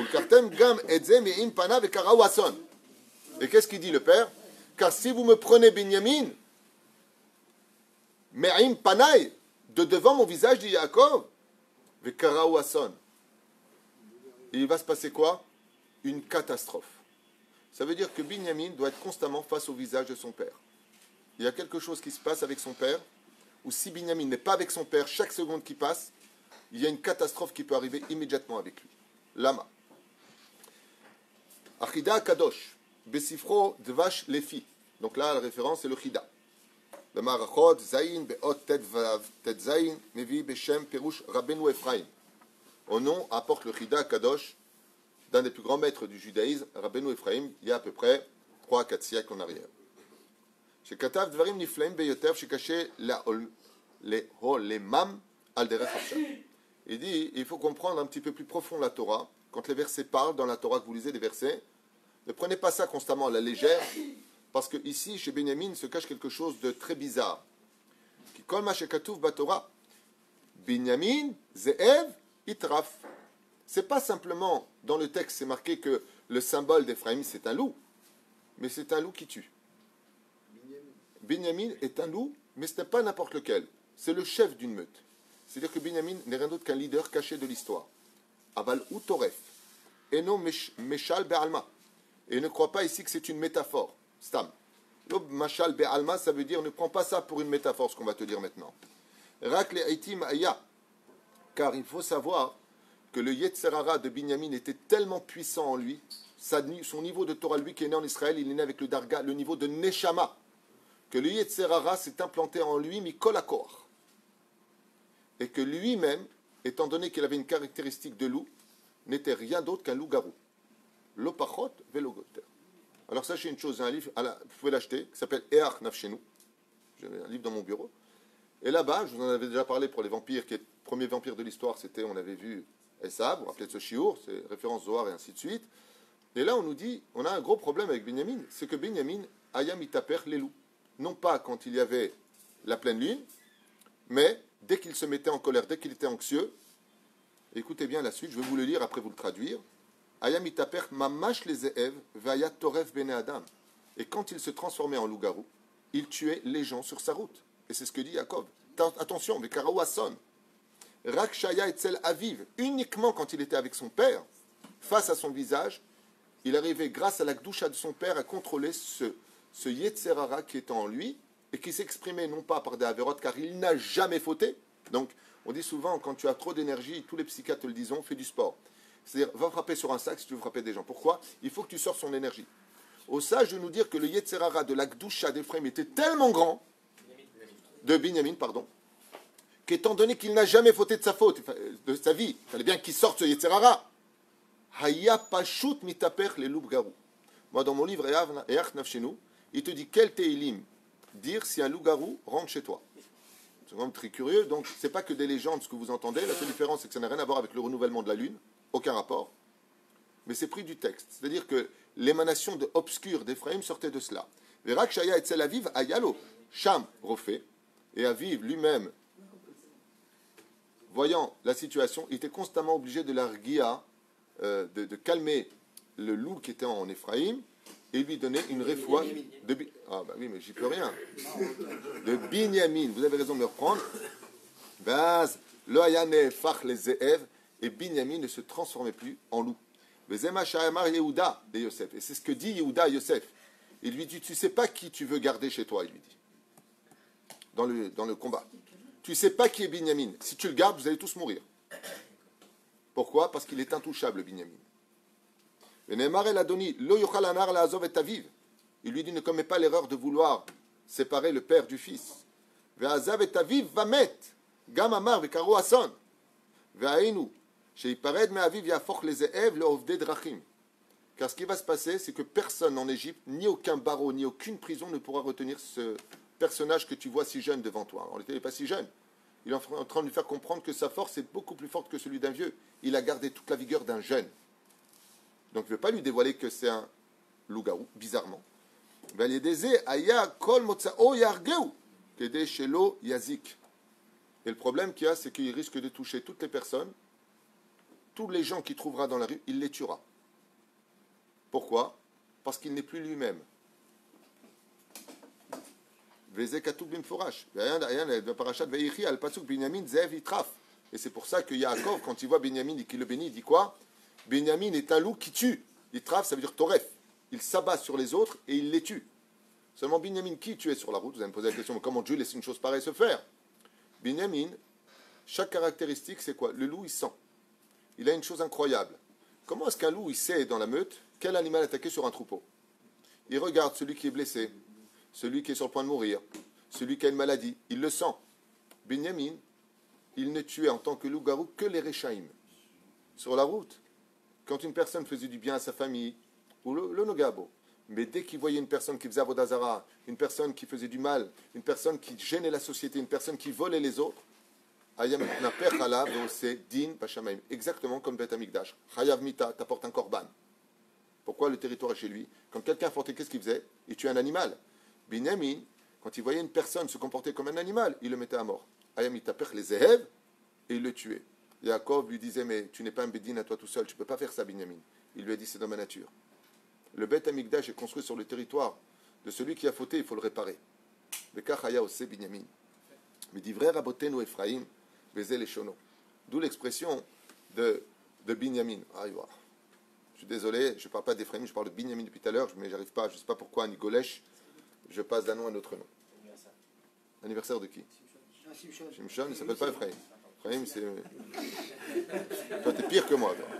Speaker 2: Et qu'est-ce qu'il dit le père? Car si vous me prenez Binyamin, me'im panay, de devant mon visage, dit Yaakov, vekaraou ason. Il va se passer quoi? Une catastrophe. Ça veut dire que Binyamin doit être constamment face au visage de son père. Il y a quelque chose qui se passe avec son père, ou si Binyamin n'est pas avec son père, chaque seconde qui passe, il y a une catastrophe qui peut arriver immédiatement avec lui. Lama. Achida Kadosh, Besifro Dvash Lefi. Donc là, la référence, c'est le Chida. Le Marachot, Zayin, Beot, Tet Vav, Tet Zayin, Mevi, Beshem, Perush, Rabbeinu Ephraim. Au nom, apporte le Chida Kadosh d'un des plus grands maîtres du judaïsme, Rabbeinu Ephraim, il y a à peu près trois à quatre siècles en arrière. Shekatav Dvarim Niflaim Beyotev, Shekaché Leholemam al derech hafshat. Il dit, il faut comprendre un petit peu plus profond la Torah. Quand les versets parlent dans la Torah, que vous lisez des versets, ne prenez pas ça constamment à la légère, parce que ici, chez Binyamin, se cache quelque chose de très bizarre. Qui kol ma shekatuv baTorah, Binyamin ze'ev itraf. C'est pas simplement dans le texte, c'est marqué que le symbole d'Ephraïm c'est un loup, mais c'est un loup qui tue. Binyamin est un loup, mais ce n'est pas n'importe lequel. C'est le chef d'une meute. C'est-à-dire que Binyamin n'est rien d'autre qu'un leader caché de l'histoire. Aval ou toref. Eno meshal be'alma. Et ne crois pas ici que c'est une métaphore. Stam. Mashal be'alma, ça veut dire ne prends pas ça pour une métaphore, ce qu'on va te dire maintenant. Rak le'itim aya. Car il faut savoir que le Yetzer hara de Binyamin était tellement puissant en lui, son niveau de Torah, lui qui est né en Israël, il est né avec le Darga, le niveau de Neshama, que le Yetzer hara s'est implanté en lui, Mikol Akor. Et que lui-même, étant donné qu'il avait une caractéristique de loup, n'était rien d'autre qu'un loup-garou. L'opachot velogoter. Alors sachez une chose, un livre, vous pouvez l'acheter, qui s'appelle Each Nafshenu. J'ai un livre dans mon bureau. Et là-bas, je vous en avais déjà parlé pour les vampires, qui est le premier vampire de l'histoire, c'était, on avait vu Esav, vous vous rappelez de ce chiour, c'est référence Zohar et ainsi de suite. Et là, on nous dit, on a un gros problème avec Binyamin, c'est que Binyamin, ayam itaper les loups. Non pas quand il y avait la pleine lune, mais dès qu'il se mettait en colère, dès qu'il était anxieux, écoutez bien la suite, je vais vous le lire, après vous le traduire. Ayam itaper mamash les ze'ev, vayat toref bene adam. Et quand il se transformait en loup-garou, il tuait les gens sur sa route. Et c'est ce que dit Jacob. Attention, mais Karaou Hasson. Rakshaya etzel aviv, uniquement quand il était avec son père, face à son visage, il arrivait, grâce à la gdoucha de son père, à contrôler ce, ce Yetzerara qui était en lui et qui s'exprimait non pas par des avérotes, car il n'a jamais fauté. Donc, on dit souvent, quand tu as trop d'énergie, tous les psychiatres te le disent, fais du sport. C'est-à-dire, va frapper sur un sac si tu veux frapper des gens. Pourquoi? Il faut que tu sors son énergie. Au sage de nous dire que le Yetzerara de la gdoucha d'Ephraim était tellement grand, de Binyamin, pardon, qu'étant donné qu'il n'a jamais fauté de sa faute, de sa vie, il fallait bien qu'il sorte ce Yetzerara. Haya pashut mitaper les loups-garous. Moi, dans mon livre Each Nafshenu, il te dit quel Teilim dire si un loup-garou rentre chez toi. C'est quand même très curieux. Donc, c'est pas que des légendes ce que vous entendez. La seule différence, c'est que ça n'a rien à voir avec le renouvellement de la lune. Aucun rapport. Mais c'est pris du texte. C'est-à-dire que l'émanation de obscure d'Ephraïm sortait de cela. Verak Shaya etzel aviv ayalo sham refait. Et Aviv lui-même, voyant la situation, il était constamment obligé de l'arguia, euh, de, de calmer le loup qui était en Éphraïm et lui donner une réfoua de... Ah bah oui, mais j'y peux rien. De Binyamin, vous avez raison de me reprendre. Vaz, le hayane fach les ze'ev, et Binyamin ne se transformait plus en loup. Vezema sha'amar Yehuda de Yosef. Et c'est ce que dit Yehuda à Yosef. Il lui dit, tu sais pas qui tu veux garder chez toi, il lui dit. Dans le, dans le combat. Tu sais pas qui est Binyamin. Si tu le gardes, vous allez tous mourir. Pourquoi? Parce qu'il est intouchable, Binyamin. Il lui dit, ne commets pas l'erreur de vouloir séparer le père du fils. Car ce qui va se passer, c'est que personne en Égypte, ni aucun barreau, ni aucune prison ne pourra retenir ce personnage que tu vois si jeune devant toi. En réalité, il n'est pas si jeune. Il est en train de lui faire comprendre que sa force est beaucoup plus forte que celui d'un vieux. Il a gardé toute la vigueur d'un jeune. Donc, il ne veut pas lui dévoiler que c'est un loup-garou, bizarrement. Et le problème qu'il y a, c'est qu'il risque de toucher toutes les personnes, tous les gens qu'il trouvera dans la rue, il les tuera. Pourquoi? Parce qu'il n'est plus lui-même. Et c'est pour ça que Yaakov, quand il voit Binyamin et qu'il le bénit, il dit quoi? Binyamin est un loup qui tue. Yitraf, ça veut dire toref. Il s'abat sur les autres et il les tue. Seulement Binyamin, qui tuait sur la route? Vous allez me poser la question, mais comment Dieu laisse une chose pareille se faire? Binyamin, chaque caractéristique, c'est quoi? Le loup, il sent. Il a une chose incroyable. Comment est-ce qu'un loup, il sait dans la meute quel animal attaquer sur un troupeau? Il regarde celui qui est blessé, celui qui est sur le point de mourir, celui qui a une maladie. Il le sent. Binyamin, il ne tuait en tant que loup-garou que les Réchaïm. Sur la route, quand une personne faisait du bien à sa famille, ou le, le Nogabo, mais dès qu'il voyait une personne qui faisait Avodazara, une personne qui faisait du mal, une personne qui gênait la société, une personne qui volait les autres, exactement comme Beth Amikdash. Chayav Mita t'apporte un korban. Pourquoi le territoire est chez lui? Quand quelqu'un fortait, qu'est-ce qu'il faisait? Il tuait un animal. Binyamin, quand il voyait une personne se comporter comme un animal, il le mettait à mort. Hayam Itapech les Zehev, et il le tuait. Yaakov lui disait, mais tu n'es pas un bédine à toi tout seul, tu ne peux pas faire ça, Binyamin. Il lui a dit, c'est dans ma nature. Le Beth Amikdash est construit sur le territoire de celui qui a fauté, il faut le réparer. Bekach haya oseh Binyamin. Mais divrei rabotenu Ephraim, bezeh leshono. D'où l'expression de, de Binyamin. Ah, je suis désolé, je ne parle pas d'Ephraim, je parle de Binyamin depuis tout à l'heure, mais j'arrive pas, je ne sais pas pourquoi, Nigolesh, je passe d'un nom à un autre nom. Anniversaire de qui? Shimshon, il ne s'appelle pas Ephraim. Ephraim, c'est... Toi, t'es pire que moi, toi.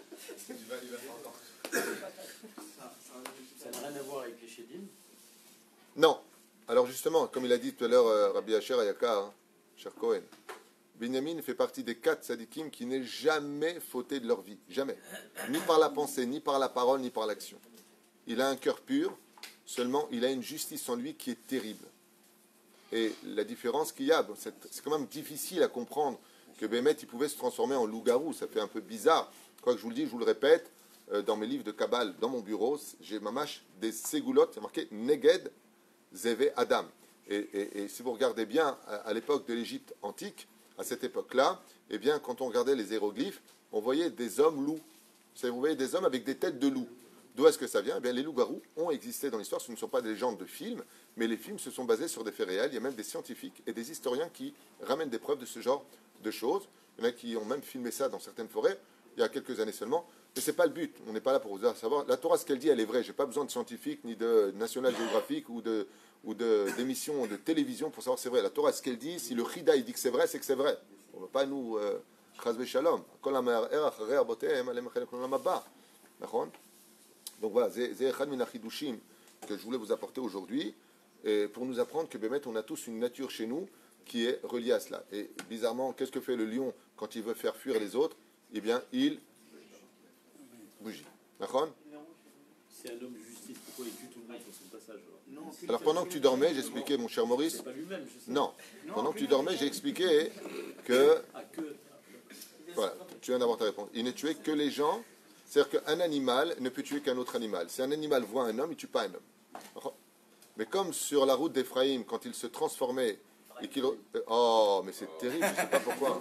Speaker 3: Ça n'a rien à voir avec les Chédim?
Speaker 2: Non. Alors justement, comme il a dit tout à l'heure euh, Rabbi Asher Ayaka, hein, cher Cohen, Binyamin fait partie des quatre tzadikim qui n'aient jamais fauté de leur vie. Jamais. Ni par la pensée, ni par la parole, ni par l'action. Il a un cœur pur, seulement il a une justice en lui qui est terrible. Et la différence qu'il y a, c'est quand même difficile à comprendre que Bémet, il pouvait se transformer en loup-garou. Ça fait un peu bizarre. Quoi que je vous le dis, je vous le répète, euh, dans mes livres de Kabbale, dans mon bureau, j'ai mamash des ségoulottes, c'est marqué Neged Zeve Adam. Et, et, et si vous regardez bien, à, à l'époque de l'Égypte antique, à cette époque-là, eh bien, quand on regardait les hiéroglyphes, on voyait des hommes loups. Vous voyez des hommes avec des têtes de loups. D'où est-ce que ça vient? Eh bien, les loups-garous ont existé dans l'histoire. Ce ne sont pas des légendes de films, mais les films se sont basés sur des faits réels. Il y a même des scientifiques et des historiens qui ramènent des preuves de ce genre de choses. Il y en a qui ont même filmé ça dans certaines forêts, il y a quelques années seulement. Mais ce n'est pas le but. On n'est pas là pour vous savoir. La Torah, ce qu'elle dit, elle est vraie. Je n'ai pas besoin de scientifiques, ni de National Geographic ou de ou de, d'émissions de télévision pour savoir si c'est vrai. La Torah, ce qu'elle dit, si le Chida il dit que c'est vrai, c'est que c'est vrai. On ne va pas nous... Euh, Shalom. Donc voilà, c'est Echad min hachidushim que je voulais vous apporter aujourd'hui, et pour nous apprendre que Bémet, on a tous une nature chez nous qui est reliée à cela. Et bizarrement, qu'est-ce que fait le lion quand il veut faire fuir les autres? Eh bien, il bougie. D'accord?
Speaker 4: C'est un homme de justice, pourquoi il tue tout le monde sur son passage? Alors,
Speaker 2: alors pendant que tu dormais, j'expliquais, mon cher Maurice.
Speaker 4: c'est pas lui-même, je sais.
Speaker 2: Non, pendant que tu dormais, j'ai expliqué que.
Speaker 4: Ah, que.
Speaker 2: Voilà, tu viens d'avoir ta réponse. Il n'est tué que les gens. C'est-à-dire qu'un animal ne peut tuer qu'un autre animal. Si un animal voit un homme, il ne tue pas un homme. Mais comme sur la route d'Éphraïm, quand il se transformait et qu'il... Oh, mais c'est terrible, je ne sais pas pourquoi.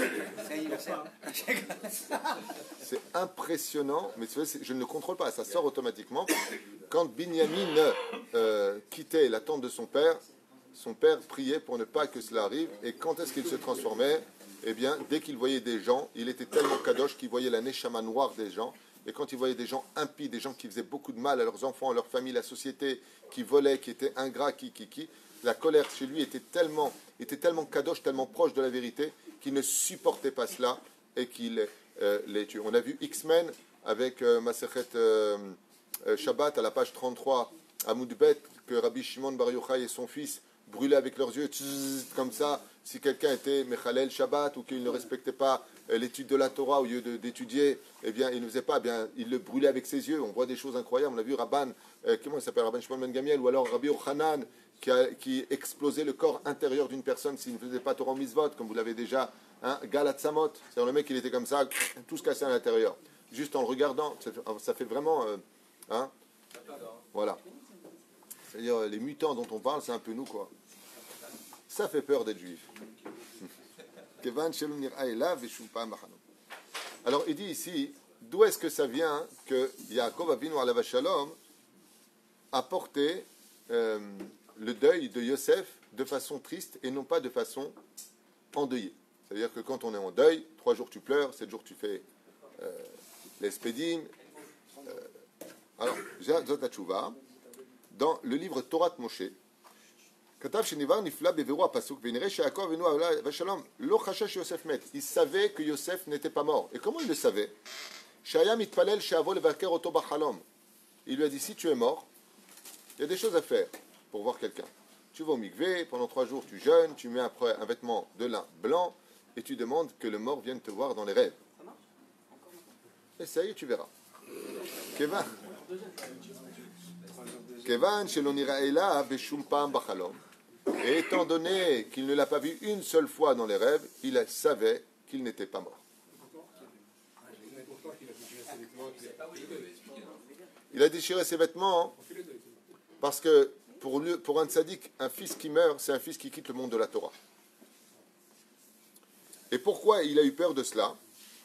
Speaker 2: C'est impressionnant, mais je ne le contrôle pas, ça sort automatiquement. Quand Binyamin euh, quittait la tente de son père, son père priait pour ne pas que cela arrive. Et quand est-ce qu'il se transformait? Eh bien, dès qu'il voyait des gens, il était tellement kadosh qu'il voyait la neshama noire des gens. Et quand il voyait des gens impies, des gens qui faisaient beaucoup de mal à leurs enfants, à leur famille, la société, qui volaient, qui étaient ingrats, qui, qui, qui, la colère chez lui était tellement, était tellement kadosh, tellement proche de la vérité, qu'il ne supportait pas cela et qu'il euh, les tuait. On a vu X-Men avec euh, Masechet euh, euh, Shabbat à la page trente-trois, à Moudbet, que Rabbi Shimon Bar Yochai et son fils brûlaient avec leurs yeux, tzzz, comme ça, si quelqu'un était Mechalel Shabbat ou qu'il ne respectait pas l'étude de la Torah au lieu de, d'étudier, eh bien, il ne faisait pas, eh bien, il le brûlait avec ses yeux. On voit des choses incroyables. On a vu Rabban, euh, comment il s'appelle, Rabban Shimon Ben Gamiel, ou alors Rabbi Ochanan, qui, a, qui explosait le corps intérieur d'une personne s'il ne faisait pas Torah Mitzvot, comme vous l'avez déjà, hein, Galat Samot. C'est-à-dire le mec, il était comme ça, tout se cassait à l'intérieur. Juste en le regardant, ça fait, ça fait vraiment, euh, hein, voilà. C'est-à-dire, les mutants dont on parle, c'est un peu nous, quoi. Ça fait peur d'être juif. Alors il dit ici, d'où est-ce que ça vient que Yaakov Avinu alav shalom a porté euh, le deuil de Yosef de façon triste et non pas de façon endeuillée. C'est-à-dire que quand on est en deuil, trois jours tu pleures, sept jours tu fais euh, l'espédim. Euh, alors, Zot HaTshuva, dans le livre Torah Moshe, il savait que Yosef n'était pas mort. Et comment il le savait? Il lui a dit, si tu es mort, il y a des choses à faire pour voir quelqu'un. Tu vas au mikvé, pendant trois jours tu jeûnes, tu mets après un vêtement de lin blanc et tu demandes que le mort vienne te voir dans les rêves. Et ça y est, tu verras. Kevan. Kevan shelo nira'ela beshum pam bachalom. Et étant donné qu'il ne l'a pas vu une seule fois dans les rêves, il savait qu'il n'était pas mort. Il a déchiré ses vêtements parce que pour, lui, pour un tzaddik, un fils qui meurt, c'est un fils qui quitte le monde de la Torah. Et pourquoi il a eu peur de cela?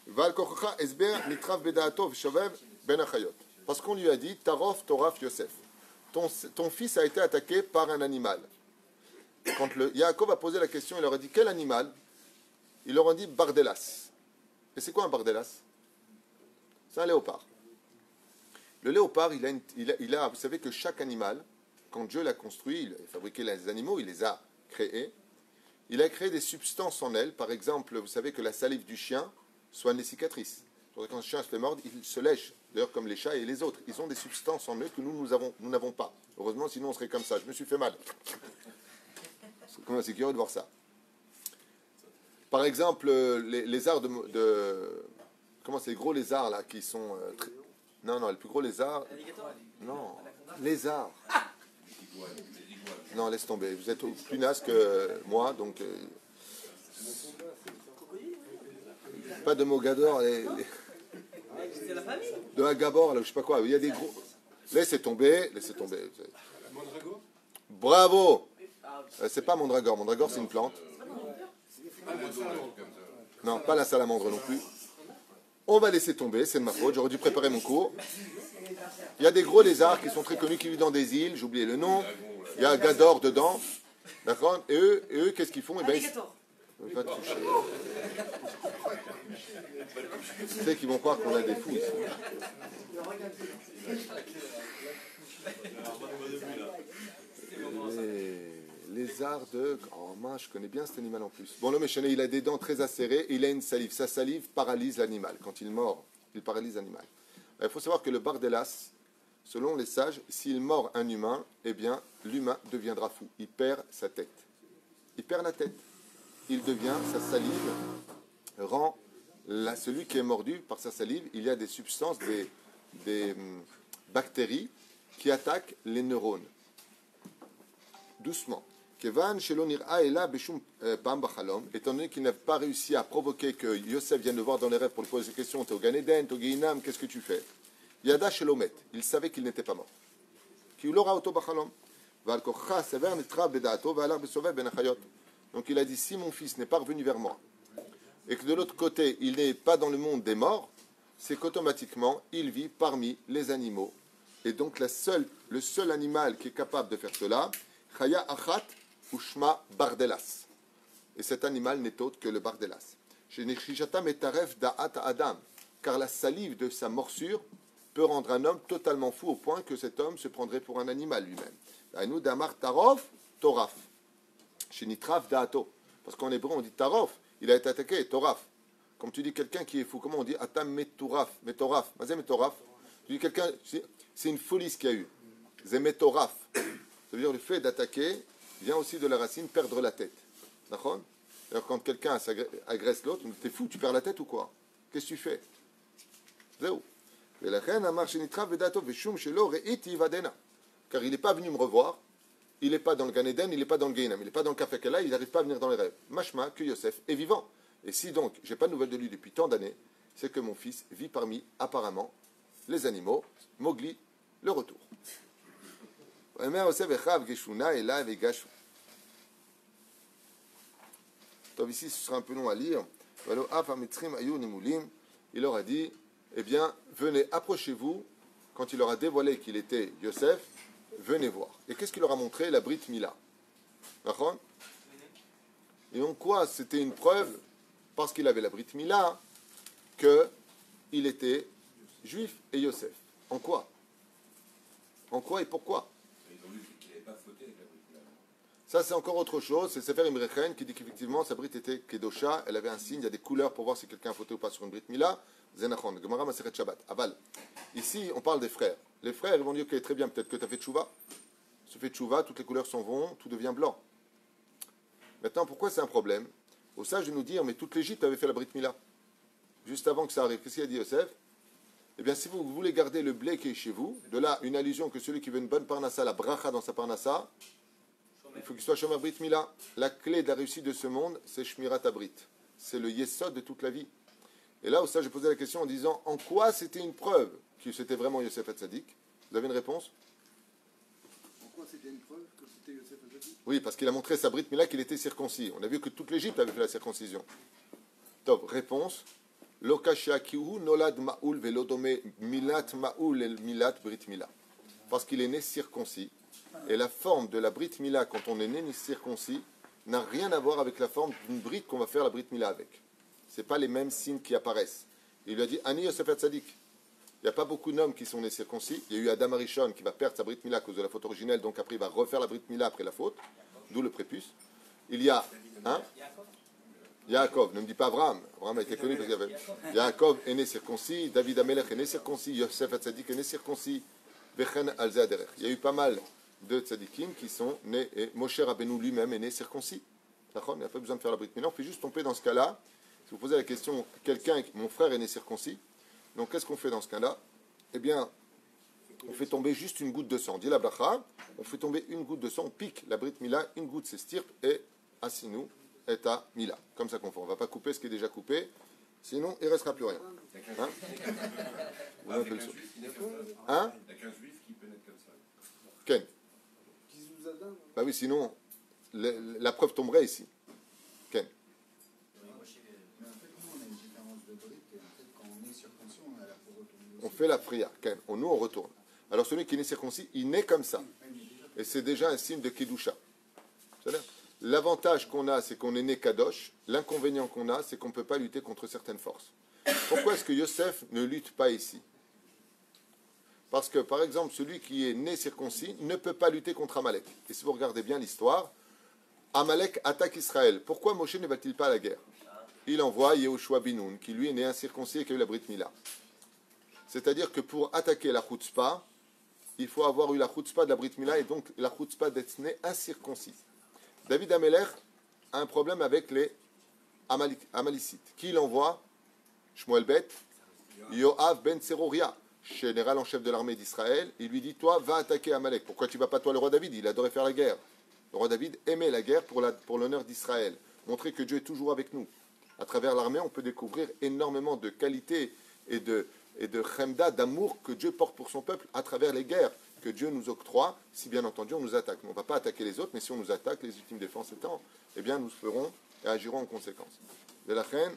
Speaker 2: Parce qu'on lui a dit, Tarof Toraf Yosef, ton, ton fils a été attaqué par un animal. Quand le Yaakov a posé la question, il leur a dit quel animal? Ils leur ont dit Bardelas. Et c'est quoi un Bardelas? C'est un léopard. Le léopard, il a, une, il, a, il a, vous savez que chaque animal, quand Dieu l'a construit, il a fabriqué les animaux, il les a créés. Il a créé des substances en elles. Par exemple, vous savez que la salive du chien soigne les cicatrices. Quand le chien se fait mordre, il se lèche. D'ailleurs, comme les chats et les autres, ils ont des substances en eux que nous, nous avons, nous n'avons pas. Heureusement, sinon on serait comme ça. Je me suis fait mal. C'est curieux de voir ça. Par exemple, les lézards de, de comment c'est les gros lézards là qui sont euh, très... non non les plus gros lézards non lézards non laisse tomber, vous êtes plus naze que moi donc euh... Pas de Mogador, les, les-
Speaker 1: C'est la famille.
Speaker 2: de Agabor, là, je sais pas quoi. Il y a des gros. Laissez tomber, laissez tomber. Bravo. Euh, C'est pas Mondragore. Mondragore, c'est une plante. Non, pas la salamandre non plus. On va laisser tomber, c'est de ma faute. J'aurais dû préparer mon cours. Il y a des gros lézards qui sont très connus, qui vivent dans des îles. J'ai oublié le nom. Il y a Gador dedans. D'accord. Et eux, et eux qu'est-ce qu'ils font? Eh ben, ils... Ne pas toucher. Tu sais qu'ils vont croire qu'on a des fous ici. Les lézards de... Oh mince, je connais bien cet animal en plus. Bon, l'homme échané, il a des dents très acérées et il a une salive. Sa salive paralyse l'animal. Quand il mord, il paralyse l'animal. Il faut savoir que le bardelas, selon les sages, s'il mord un humain, eh bien, l'humain deviendra fou. Il perd sa tête. Il perd la tête. Il devient, sa salive rend la, celui qui est mordu par sa salive, il y a des substances, des, des hum, bactéries qui attaquent les neurones. Doucement. Kevan shelonir aela beshum pam bachalom, étant donné qu'il n'a pas réussi à provoquer que Yosef vienne le voir dans les rêves pour lui poser des questions, t'es au Gan Eden, t'es au Guéinam, qu'est-ce que tu fais? Yada shelomet, il savait qu'il n'était pas mort. Ki l'aura auto bachalom. Val kocha sever nitra bedato valar besover ben achayot. Donc il a dit, si mon fils n'est pas revenu vers moi, et que de l'autre côté, il n'est pas dans le monde des morts, c'est qu'automatiquement, il vit parmi les animaux. Et donc la seule, le seul animal qui est capable de faire cela, Chaya Achat Ushma Bardelas. Et cet animal n'est autre que le Bardelas. Adam, car la salive de sa morsure peut rendre un homme totalement fou au point que cet homme se prendrait pour un animal lui-même. Ainu Damar Tarof Toraf. Shinitraf Daato. Parce qu'en hébreu on dit Tarof, il a été attaqué, Toraf. Comme tu dis quelqu'un qui est fou, comment on dit Atam Metoraf, Metoraf. Mazé Metoraf. Tu dis quelqu'un, c'est une folie ce qu'il y a eu. C'est Metoraf. Ça veut dire le fait d'attaquer vient aussi de la racine perdre la tête. D'accord? Alors quand quelqu'un agresse l'autre, t'es fou, tu perds la tête ou quoi? Qu'est-ce que tu fais? Zéro. Car il n'est pas venu me revoir, il n'est pas dans le Gan Eden, il n'est pas dans le Guéinam, il n'est pas dans le Café Kala, il n'arrive pas à venir dans les rêves. Mashma que Yosef est vivant. Et si donc j'ai pas de nouvelles de lui depuis tant d'années, c'est que mon fils vit parmi apparemment les animaux. Mowgli, le retour. Donc ici ce sera un peu long à lire. Il leur a dit, eh bien, venez, approchez-vous. Quand il leur a dévoilé qu'il était Yosef, venez voir. Et qu'est-ce qu'il leur a montré? La Brit Mila. D'accord? Et en quoi c'était une preuve, parce qu'il avait la Brit Mila, qu'il était juif et Yosef. En quoi? En quoi et pourquoi? Ça, c'est encore autre chose. C'est Sefer Imrechen qui dit qu'effectivement, sa brite était Kedosha. Elle avait un signe, il y a des couleurs pour voir si quelqu'un a fauté ou pas sur une brite Mila. Zenachon, Gemara Maseret Shabbat. Aval. Ici, on parle des frères. Les frères, ils vont dire, ok, très bien, peut-être que tu as fait tchouva. Tu fais tchouva, toutes les couleurs s'en vont, tout devient blanc. Maintenant, pourquoi c'est un problème? Au sage de nous dire, mais toute l'Égypte avait fait la brite Mila. Juste avant que ça arrive, qu'est-ce qu'il a dit Yosef? Eh bien, si vous voulez garder le blé qui est chez vous, de là, une allusion que celui qui veut une bonne parnassa, la bracha dans sa parnassa, il faut qu'il soit Shomer Brit Mila. La clé de la réussite de ce monde, c'est Shmirat Abrit. C'est le Yesod de toute la vie. Et là, au ça, j'ai posé la question en disant, en quoi c'était une preuve que c'était vraiment Yosef Hatzadik? Vous avez une réponse?
Speaker 3: En quoi c'était une preuve que c'était Yosef Hatzadik?
Speaker 2: Oui, parce qu'il a montré sa Brit Mila qu'il était circoncis. On a vu que toute l'Égypte avait fait la circoncision. Top, réponse. Lokashakihu nolad ma'ul velodome milat ma'ul el milat Brit Mila. Parce qu'il est né circoncis. Et la forme de la Brit Mila, quand on est né circoncis, n'a rien à voir avec la forme d'une brite qu'on va faire la Brit Mila avec. Ce n'est pas les mêmes signes qui apparaissent. Il lui a dit, Ani Yosef Hatzadik. Il n'y a pas beaucoup d'hommes qui sont nés circoncis. Il y a eu Adam Arishon qui va perdre sa Brit Mila à cause de la faute originelle, donc après il va refaire la Brit Mila après la faute, d'où le prépuce. Il y a, hein, Yaakov, ne me dis pas Abraham. Abraham a été connu parce qu'il y avait. Yaakov est né circoncis, David Amelech est né circoncis, Yosef Hatzadik est né circoncis, Vechen Alze Aderech. Il y a eu pas mal de tzadikim qui sont nés, et Moshe Rabbeinu lui-même est né circoncis. D'accord? Il n'y a pas besoin de faire la Brit Mila, on fait juste tomber dans ce cas-là. Si vous posez la question, quelqu'un, mon frère est né circoncis, donc qu'est-ce qu'on fait dans ce cas-là? Eh bien, on fait tomber juste une goutte de sang. Dit la bracha, on fait tomber une goutte de sang, on pique la Brit Mila, une goutte s'estirpe et Asinu et à Mila. Comme ça qu'on fait. On ne va pas couper ce qui est déjà coupé, Sinon, il ne restera plus rien. Hein? Vous avez le son. Hein?
Speaker 5: Il n'y a qu'un juif qui peut naître comme ça.
Speaker 2: Ken. Bah oui, sinon, le- la preuve tomberait ici. Ken. On fait la prière. Ken. On, nous, on retourne. Alors celui qui est né circoncis, il naît comme ça. Et c'est déjà un signe de Kedusha. C'est-à-dire, l'avantage qu'on a, c'est qu'on est né Kadosh. L'inconvénient qu'on a, c'est qu'on ne peut pas lutter contre certaines forces. Pourquoi est-ce que Yosef ne lutte pas ici? Parce que, par exemple, celui qui est né circoncis ne peut pas lutter contre Amalek. Et si vous regardez bien l'histoire, Amalek attaque Israël. Pourquoi Moshe ne va-t-il pas à la guerre? Il envoie Yehoshua Binoun, qui lui est né incirconcis et qui a eu la Brit Mila. C'est-à-dire que pour attaquer la Chutzpah, il faut avoir eu la Chutzpah de la Brit Mila et donc la Chutzpah d'être né incirconcis. David Amelech a un problème avec les Amalik- Amalicites. Qui l'envoie? Shmuel Bet, Yoav ben Tseroria, général en chef de l'armée d'Israël. Il lui dit, toi, va attaquer Amalek. Pourquoi tu ne vas pas, toi, le roi David? Il adorait faire la guerre. Le roi David aimait la guerre pour, la, pour l'honneur d'Israël. Montrer que Dieu est toujours avec nous. À travers l'armée, on peut découvrir énormément de qualités et de, et de chemda, d'amour que Dieu porte pour son peuple à travers les guerres que Dieu nous octroie, si bien entendu on nous attaque. On ne va pas attaquer les autres, mais si on nous attaque, les ultimes défenses étant, eh bien nous ferons et agirons en conséquence. De la reine,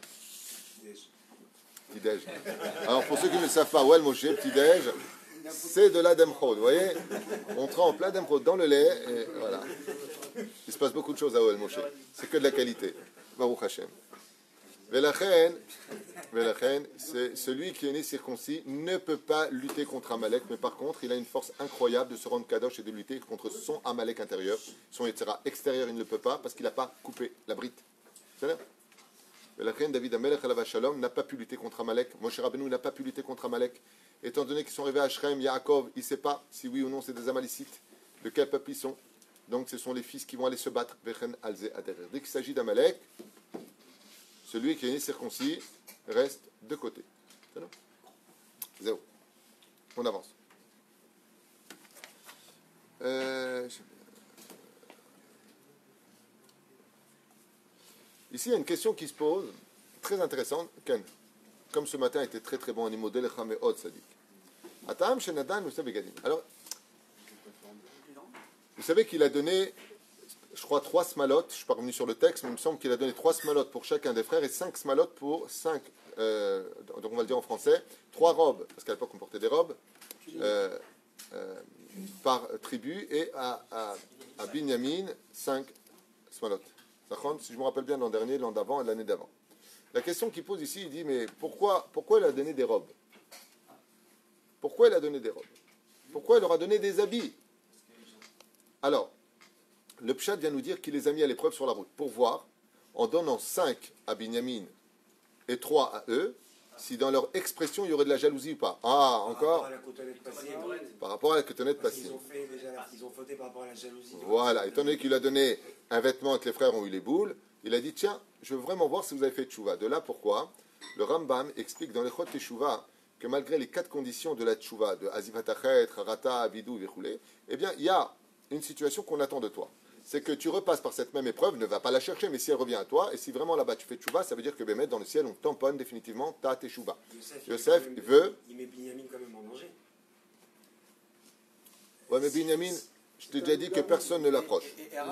Speaker 2: petit-déj. Alors pour ceux qui ne le savent pas, ouais, le Moshe, petit-déj, c'est de la demchod, vous voyez? On trempe la demchod dans le lait, et voilà. Il se passe beaucoup de choses à Oel Moshe. C'est que de la qualité. Baruch Hashem. Velachen, Velachen, c'est celui qui est né circoncis ne peut pas lutter contre Amalek, mais par contre, il a une force incroyable de se rendre kadosh et de lutter contre son Amalek intérieur. Son Yetzira extérieur, il ne le peut pas parce qu'il n'a pas coupé la brite. C'est là. Velachen, David Amelech Alav Shalom n'a pas pu lutter contre Amalek. Moshe Rabbeinu n'a pas pu lutter contre Amalek. Étant donné qu'ils sont arrivés à Shrem, Yaakov, il ne sait pas si oui ou non c'est des Amalicites, de quel peuple ils sont. Donc ce sont les fils qui vont aller se battre. Vechen Alze Aderer. Dès qu'il s'agit d'Amalek, celui qui est né circoncis reste de côté. Zéro. On avance. Euh, Ici, il y a une question qui se pose, très intéressante. Ken, comme ce matin était très très bon, un modèle Chameod Sadik. Atam Shenadan Moussa Begadim. Alors, vous savez qu'il a donné, je crois, trois smalotes. Je ne suis pas revenu sur le texte, mais il me semble qu'il a donné trois smalotes pour chacun des frères et cinq smalotes pour cinq, euh, donc on va le dire en français, trois robes, parce qu'à l'époque on portait des robes, euh, euh, par tribu, et à, à, à Binyamin, cinq smalotes. Si je me rappelle bien l'an dernier, l'an d'avant et l'année d'avant. La question qu'il pose ici, il dit, mais pourquoi, pourquoi il a donné des robes? Pourquoi il a donné des robes? Pourquoi il leur a donné des habits? Alors, le Pshat vient nous dire qu'il les a mis à l'épreuve sur la route pour voir, en donnant cinq à Binyamin et trois à eux, si dans leur expression il y aurait de la jalousie ou pas. Ah, encore? Par rapport à la cotonnette passive.
Speaker 3: Ils ont fait déjà, ils ont fauté par rapport à la jalousie.
Speaker 2: Voilà, étant donné qu'il a donné un vêtement et que les frères ont eu les boules, il a dit, tiens, je veux vraiment voir si vous avez fait tchouva. De là, pourquoi? Le Rambam explique dans les Chot Teshuvah que malgré les quatre conditions de la tchouva, de Azivatachet, Harata, Abidou, Vichoulé, eh bien, il y a une situation qu'on attend de toi. C'est que tu repasses par cette même épreuve, ne va pas la chercher, mais si elle revient à toi, et si vraiment là-bas tu fais tchouva, ça veut dire que Bémet, dans le ciel, on tamponne définitivement ta teshuvah.
Speaker 3: Yosef,
Speaker 2: Yosef
Speaker 3: il,
Speaker 2: veut.
Speaker 3: il met Binyamin quand même en danger.
Speaker 2: Ouais, mais Binyamin, je t'ai déjà dit que personne ne l'approche.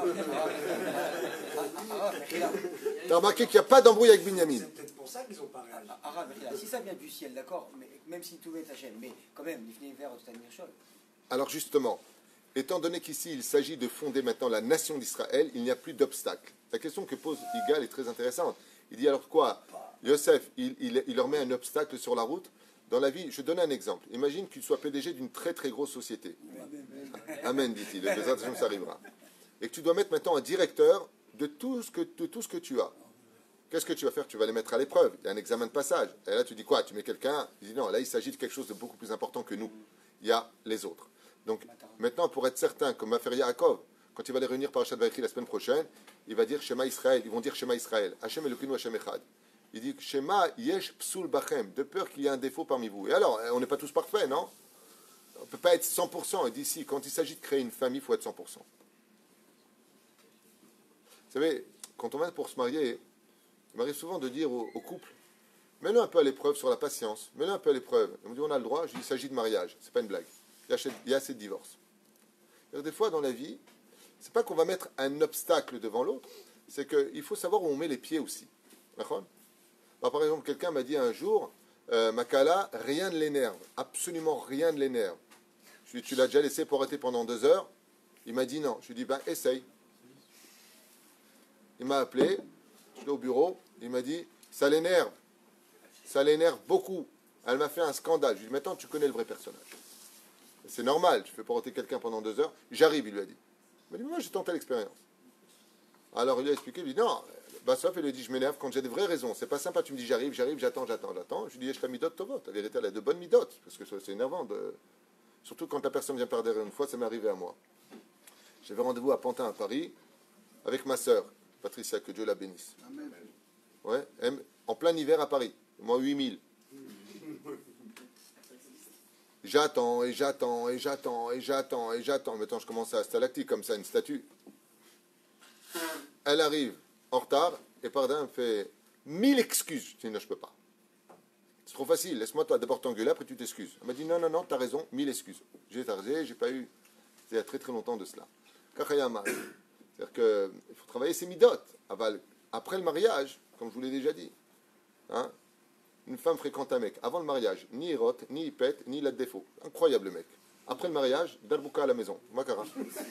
Speaker 2: Tu as remarqué qu'il n'y a pas d'embrouille avec Binyamin.
Speaker 3: C'est peut-être pour ça qu'ils n'ont pas réagi.
Speaker 1: Arabe, si ça vient du ciel, d'accord, mais même si tout est Hachem, mais quand même, l'ifni vers Mirchol.
Speaker 2: Alors justement, étant donné qu'ici il s'agit de fonder maintenant la nation d'Israël, il n'y a plus d'obstacle. La question que pose Igal est très intéressante. Il dit alors quoi? Yosef, il, il, il leur met un obstacle sur la route. Dans la vie, je donne un exemple. Imagine qu'il soit P D G d'une très très grosse société. Amen, dit-il. Le Bézat Hashem, ça arrivera. Et que tu dois mettre maintenant un directeur de tout ce que, de tout ce que tu as. Qu'est-ce que tu vas faire? Tu vas les mettre à l'épreuve. Il y a un examen de passage. Et là, tu dis quoi? Tu mets quelqu'un. Il dit non, là, il s'agit de quelque chose de beaucoup plus important que nous. Il y a les autres. Donc, maintenant, pour être certain, comme va faire Yaakov, quand il va les réunir par Parashat Vayechi la semaine prochaine, il va dire Shema Israël. Ils vont dire Shema Israël. Hashem Elokeinu Hashem Echad. Il dit Shema Yesh Psul Bachem, de peur qu'il y ait un défaut parmi vous. Et alors, on n'est pas tous parfaits, non? On ne peut pas être cent pour cent. Il dit si, quand il s'agit de créer une famille, il faut être cent pour cent. Vous savez, quand on va pour se marier, il m'arrive souvent de dire au, au couple, Mets-le un peu à l'épreuve sur la patience. Mets-le un peu à l'épreuve. On me dit, on a le droit. Je dis, il s'agit de mariage. C'est pas une blague. Il y a, il y a assez de divorces. Des fois, dans la vie, c'est pas qu'on va mettre un obstacle devant l'autre, c'est qu'il faut savoir où on met les pieds aussi. D'accord ? Bah, par exemple, quelqu'un m'a dit un jour, euh, Makala, rien ne l'énerve. Absolument rien ne l'énerve. Je lui ai dit, tu l'as déjà laissé pour arrêter pendant deux heures? Il m'a dit non. Je lui ai dit, ben, essaye. Il m'a appelé, je suis au bureau, il m'a dit, ça l'énerve. Ça l'énerve beaucoup. Elle m'a fait un scandale. Je lui ai dit, maintenant, tu connais le vrai personnage. C'est normal, tu fais porter quelqu'un pendant deux heures. J'arrive, il lui a dit. Il m'a dit, moi, j'ai tenté l'expérience. Alors, il lui a expliqué, il lui a dit, non, bah, sauf, il lui a dit, je m'énerve quand j'ai des vraies raisons. C'est pas sympa, tu me dis, j'arrive, j'arrive, j'attends, j'attends, j'attends. Je lui ai dit, je t'ai mis d'autres tovot. La vérité, elle a de bonnes midotes, parce que c'est énervant. De... Surtout quand la personne vient par derrière une fois, ça m'est arrivé à moi. J'avais rendez-vous à Pantin, à Paris, avec ma sœur, Patricia, que Dieu la bénisse.
Speaker 3: Amen.
Speaker 2: Ouais, elle, en plein hiver à Paris. Moi, huit mille. J'attends, et j'attends, et j'attends, et j'attends, et j'attends. Maintenant, je commence à stalactique, comme ça, une statue. Elle arrive en retard, et pardon, elle me fait mille excuses. Je dis, non, je peux pas. C'est trop facile, laisse-moi toi d'abord t'engueuler, après tu t'excuses. Elle m'a dit, non, non, non, t'as raison, mille excuses. J'ai tardé, j'ai pas eu... C'était il y a très très longtemps de cela. Kachayama. C'est-à-dire qu'il faut travailler ses midotes. Après le mariage, comme je vous l'ai déjà dit, hein, une femme fréquente un mec. Avant le mariage, ni il rote, ni il pète, ni il a de défaut. Incroyable le mec. Après le mariage, Darbouka à la maison. Makara.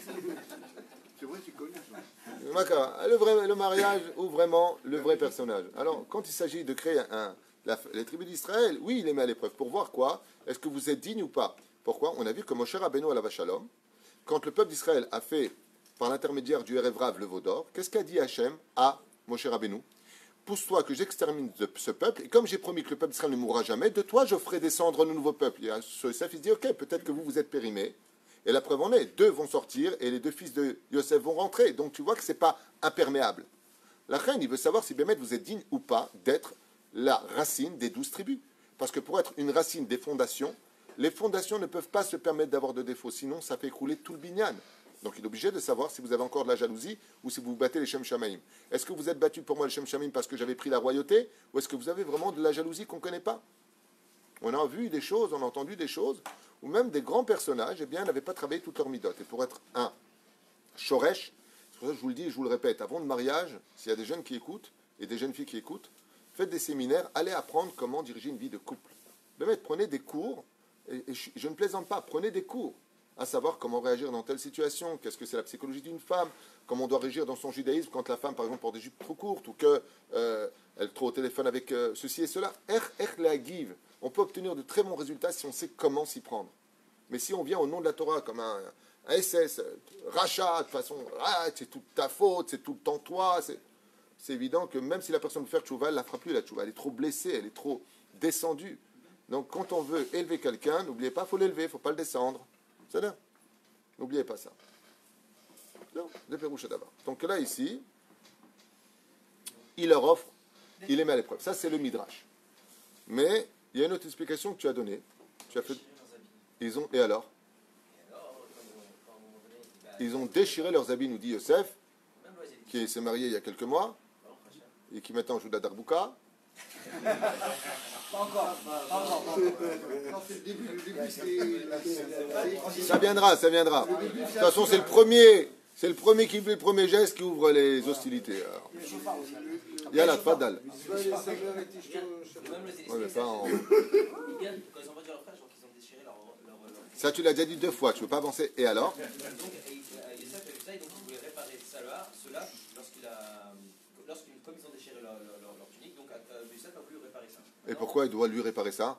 Speaker 3: C'est vrai, tu connais ça.
Speaker 2: Makara. Le, vrai, le mariage ou vraiment le vrai personnage. Alors, quand il s'agit de créer un, la, les tribus d'Israël, oui, il les met à l'épreuve. Pour voir quoi? Est-ce que vous êtes digne ou pas? Pourquoi? On a vu que Moshe Rabbeinu à la Vachalom, quand le peuple d'Israël a fait, par l'intermédiaire du Erev Rav, le veau d'or, qu'est-ce qu'a dit Hachem à Moshe Rabbeinu? Pousse-toi que j'extermine ce peuple, et comme j'ai promis que le peuple d'Israël ne mourra jamais, de toi je ferai descendre le nouveau peuple. Et Yosef, il se dit, ok, peut-être que vous vous êtes périmés, et la preuve en est, deux vont sortir, et les deux fils de Yosef vont rentrer. Donc tu vois que ce n'est pas imperméable. La reine, il veut savoir si Bémet vous êtes digne ou pas d'être la racine des douze tribus. Parce que pour être une racine des fondations, les fondations ne peuvent pas se permettre d'avoir de défauts, sinon ça fait écrouler tout le binyan. Donc il est obligé de savoir si vous avez encore de la jalousie ou si vous battez les Shem Shamaim. Est-ce que vous êtes battu pour moi les Shem Shamaim parce que j'avais pris la royauté, ou est-ce que vous avez vraiment de la jalousie qu'on ne connaît pas? On a vu des choses, on a entendu des choses, où même des grands personnages, eh bien, n'avaient pas travaillé toute leur midote. Et pour être un shoresh, c'est pour ça que je vous le dis et je vous le répète, avant le mariage, s'il y a des jeunes qui écoutent et des jeunes filles qui écoutent, faites des séminaires, allez apprendre comment diriger une vie de couple. De prenez des cours, et, et je, je ne plaisante pas, prenez des cours. À savoir comment réagir dans telle situation, qu'est-ce que c'est la psychologie d'une femme, comment on doit réagir dans son judaïsme quand la femme, par exemple, porte des jupes trop courtes ou qu'elle euh, est trop au téléphone avec euh, ceci et cela. Er, er la give. On peut obtenir de très bons résultats si on sait comment s'y prendre. Mais si on vient au nom de la Torah comme un, un S S, rachat, de façon, ah, c'est toute ta faute, c'est tout le temps toi, c'est, c'est évident que même si la personne veut faire tchouva, elle ne la fera plus la tchouva. Elle est trop blessée, elle est trop descendue. Donc quand on veut élever quelqu'un, n'oubliez pas, il faut l'élever, il ne faut pas le descendre. C'est là. N'oubliez pas ça. Non, de Pérouche d'abord. Donc là, ici, il leur offre, il les met à l'épreuve. Ça, c'est le Midrash. Mais il y a une autre explication que tu as donnée. Tu as fait. Ils ont. Et alors? Ils ont déchiré leurs habits, nous dit Yosef, qui s'est marié il y a quelques mois, et qui maintenant joue de la darbouka.
Speaker 3: Pas encore, pas encore, pas encore. Non, c'est le début, le début, c'est...
Speaker 2: Ça viendra, ça viendra. De toute façon, c'est le premier, c'est le premier qui fait le premier geste qui ouvre les hostilités. Alors. Il y a la fadal. Ouais, mais pas en... Ça, tu l'as déjà dit deux fois, tu ne veux pas avancer. Et alors?
Speaker 1: Donc, Yosef a vu ça, et donc il voulait réparer cela, cela lorsqu'il a, lorsqu'ils, comme ils ont déchiré leur, leur, leur, leur tunique, donc Yosef a voulu réparer ça.
Speaker 2: Et pourquoi il doit lui réparer ça?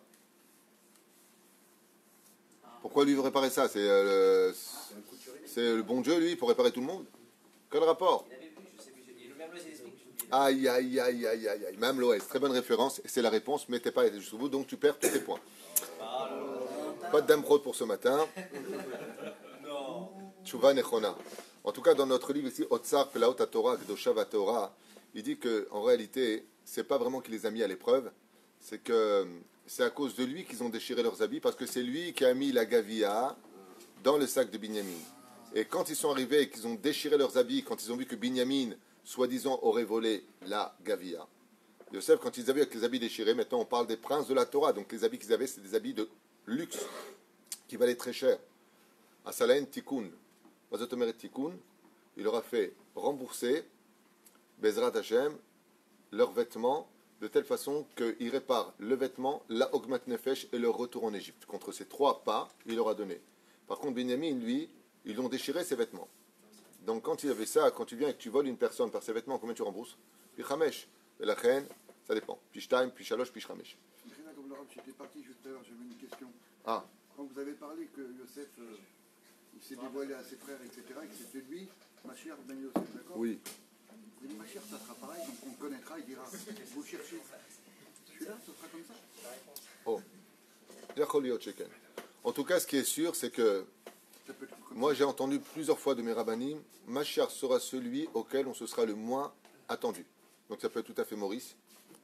Speaker 2: Pourquoi lui veut réparer ça? C'est euh, c'est le bon Dieu, lui, pour réparer tout le monde? Quel rapport?
Speaker 1: Il avait vu, je sais plus, et le même Loès, il explique.
Speaker 2: Aïe, aïe, aïe, aïe, aïe, aïe. Même l'O S, très bonne référence, et c'est la réponse, mais t'es pas été jusqu'au bout, donc tu perds tous tes points. Pas de damprod pour ce matin.
Speaker 1: Non.
Speaker 2: Tchouva Nechona. En tout cas, dans notre livre ici, Otsar Pelaot Torah Gdosha Torah, il dit qu'en réalité, c'est pas vraiment qu'il les a mis à l'épreuve, c'est que c'est à cause de lui qu'ils ont déchiré leurs habits, parce que c'est lui qui a mis la gavia dans le sac de Binyamin. Et quand ils sont arrivés et qu'ils ont déchiré leurs habits, quand ils ont vu que Binyamin, soi-disant, aurait volé la gavia, Yosef, quand ils avaient avec les habits déchirés, maintenant on parle des princes de la Torah, donc les habits qu'ils avaient, c'est des habits de luxe, qui valaient très cher. Asalaen Tikkun, Vazotomeret Tikkun, il leur a fait rembourser, Bezrat Hashem, leurs vêtements, de telle façon qu'ils réparent le vêtement, la Ogmat Nefesh et leur retour en Égypte. Contre ces trois pas, il leur a donné. Par contre, Binyamin, lui, ils ont déchiré ses vêtements. Donc quand il avait ça, quand tu viens et que tu voles une personne par ses vêtements, combien tu rembourses? Puis Chamesh. Et la reine, ça dépend. Puis Shtaim, puis Shalosh, puis Chamesh.
Speaker 3: Comme le Rav, j'étais parti juste à l'heure, j'avais une question.
Speaker 2: Ah.
Speaker 3: Quand vous avez parlé que Yosef, euh, il s'est dévoilé à ses frères, et cetera, et que c'était lui, Mashiach ben Yosef, d'accord?
Speaker 2: Oui.
Speaker 3: Il dit Mashiach, ça sera pareil, donc on le connaîtra, il dira, vous cherchez. Celui-là, ça sera comme ça?
Speaker 2: Oh. En tout cas, ce qui est sûr, c'est que moi, j'ai entendu plusieurs fois de mes rabbanim, Mashiach sera celui auquel on se sera le moins attendu. Donc ça peut être tout à fait Maurice.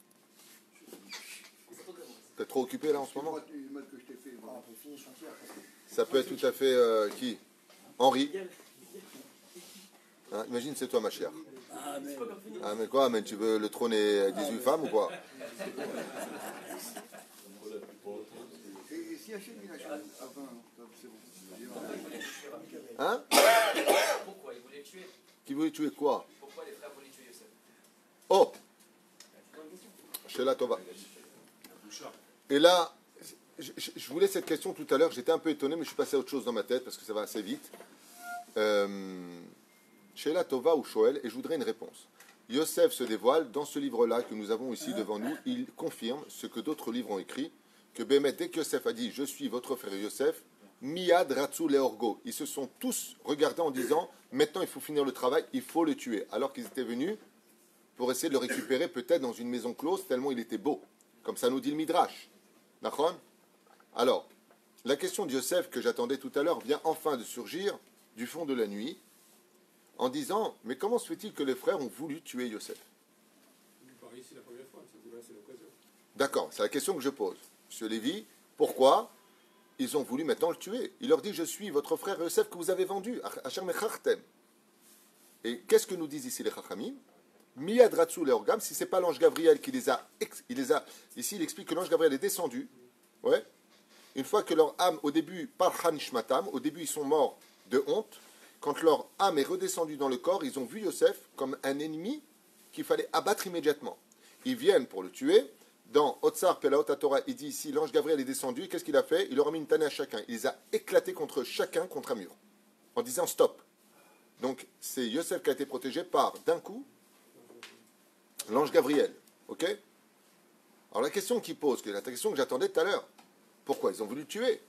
Speaker 2: T'es trop occupé là en ce moment? Ça peut être tout à fait euh, qui? Henri. Hein, imagine, c'est toi, Mashiach. Ah, mais quoi? Mais tu veux le trôner dix-huit femmes ou quoi?
Speaker 3: Et si Hachem il a choisi avant, c'est bon.
Speaker 2: Hein?
Speaker 1: Pourquoi ils voulaient tuer?
Speaker 2: Qui voulait tuer quoi?
Speaker 1: Pourquoi les frères voulaient tuer Yosef?
Speaker 2: Oh! Sheila Tova. Et là, je, je, je voulais cette question tout à l'heure, j'étais un peu étonné, mais je suis passé à autre chose dans ma tête parce que ça va assez vite. Euh, Sheila Tova ou Shoel, et je voudrais une réponse. Yosef se dévoile dans ce livre-là que nous avons ici devant nous, il confirme ce que d'autres livres ont écrit, que Bémet, dès que Yosef a dit « Je suis votre frère Yosef », Miyad Ratsu Leorgo. Ils se sont tous regardés en disant « Maintenant, il faut finir le travail, il faut le tuer », alors qu'ils étaient venus pour essayer de le récupérer peut-être dans une maison close, tellement il était beau. Comme ça nous dit le Midrash. D'accord? Alors, la question de Yosef que j'attendais tout à l'heure vient enfin de surgir du fond de la nuit en disant « Mais comment se fait-il que les frères ont voulu tuer Yosef ?» D'accord, c'est la question que je pose. Monsieur Lévy, pourquoi ils ont voulu maintenant le tuer? Il leur dit « Je suis votre frère Yosef que vous avez vendu. Asher mechartem. » Et qu'est-ce que nous disent ici les Chachamim? Miyad Ratsu Leorgam, si ce n'est pas l'ange Gabriel qui les a, il les a... Ici, il explique que l'ange Gabriel est descendu. Ouais. Une fois que leur âme, au début, par Hanishmatam, au début, ils sont morts de honte. Quand leur âme est redescendue dans le corps, ils ont vu Yosef comme un ennemi qu'il fallait abattre immédiatement. Ils viennent pour le tuer. Dans Otsar Pelaot Torah, il dit ici, l'ange Gabriel est descendu. Qu'est-ce qu'il a fait? Il leur a mis une tannée à chacun. Il les a éclatés contre chacun, contre un mur, en disant stop. Donc, c'est Yosef qui a été protégé par, d'un coup, l'ange Gabriel. Ok? Alors, la question qu'il pose, qui est la question que j'attendais tout à l'heure, pourquoi ils ont voulu le tuer?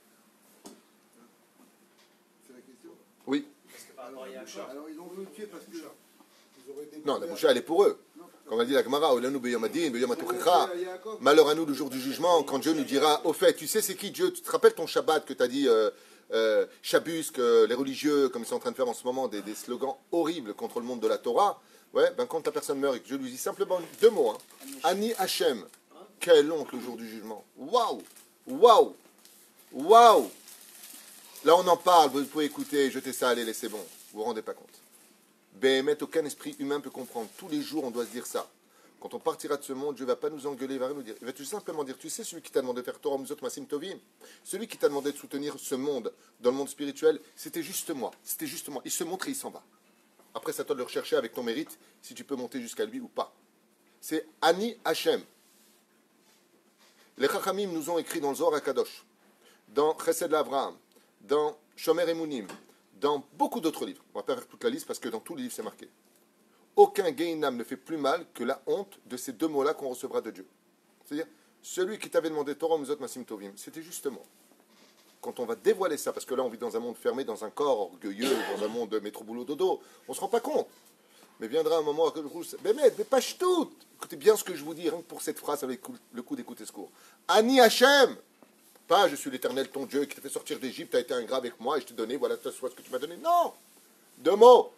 Speaker 3: C'est la question?
Speaker 2: Oui.
Speaker 3: Alors, alors ils ont voulu le tuer parce que...
Speaker 2: Non, la boucha, elle est pour eux. Comme a dit la Gemara, malheur à nous le jour du jugement, quand Dieu nous dira, au fait, tu sais c'est qui Dieu? Tu te rappelles ton Shabbat que tu as dit, euh, euh, Chabus, que les religieux, comme ils sont en train de faire en ce moment, des, des slogans horribles contre le monde de la Torah. Ouais, ben quand la personne meurt et que je lui dis simplement deux mots, hein. Ani Hachem, quelle honte le jour du jugement. Waouh, waouh, waouh. Là on en parle, vous pouvez écouter, jeter ça, allez, laissez bon. Vous vous rendez pas compte. Béhémet, aucun esprit humain peut comprendre. Tous les jours, on doit se dire ça. Quand on partira de ce monde, Dieu ne va pas nous engueuler, il va rien nous dire. Il va tout simplement dire, tu sais, celui qui t'a demandé de faire Torah, Mizot, Masim, Tovim, celui qui t'a demandé de soutenir ce monde, dans le monde spirituel, c'était juste moi. C'était juste moi. Il se montre et il s'en va. Après, c'est à toi de le rechercher avec ton mérite, si tu peux monter jusqu'à lui ou pas. C'est Ani Hachem. Les Chachamim nous ont écrit dans le Zohar HaKadosh, dans Chesed l'Avraham, dans Shomer Emunim, dans beaucoup d'autres livres. On ne va pas faire toute la liste parce que dans tous les livres c'est marqué. Aucun Gainam ne fait plus mal que la honte de ces deux mots-là qu'on recevra de Dieu. C'est-à-dire, celui qui t'avait demandé Torah Mizot Masim Tovim, c'était justement. Quand on va dévoiler ça, parce que là on vit dans un monde fermé, dans un corps orgueilleux, dans un monde métro boulot dodo, on ne se rend pas compte. Mais viendra un moment que je rouge, mais mais pas tout. Écoutez bien ce que je vous dis, rien que pour cette phrase avec le coup d'écouter ce cours. Ani Hachem. Pas je suis l'Éternel ton Dieu qui t'a fait sortir d'Égypte, tu as été ingrat avec moi et je t'ai donné, voilà ce que tu m'as donné. Non! Deux mots.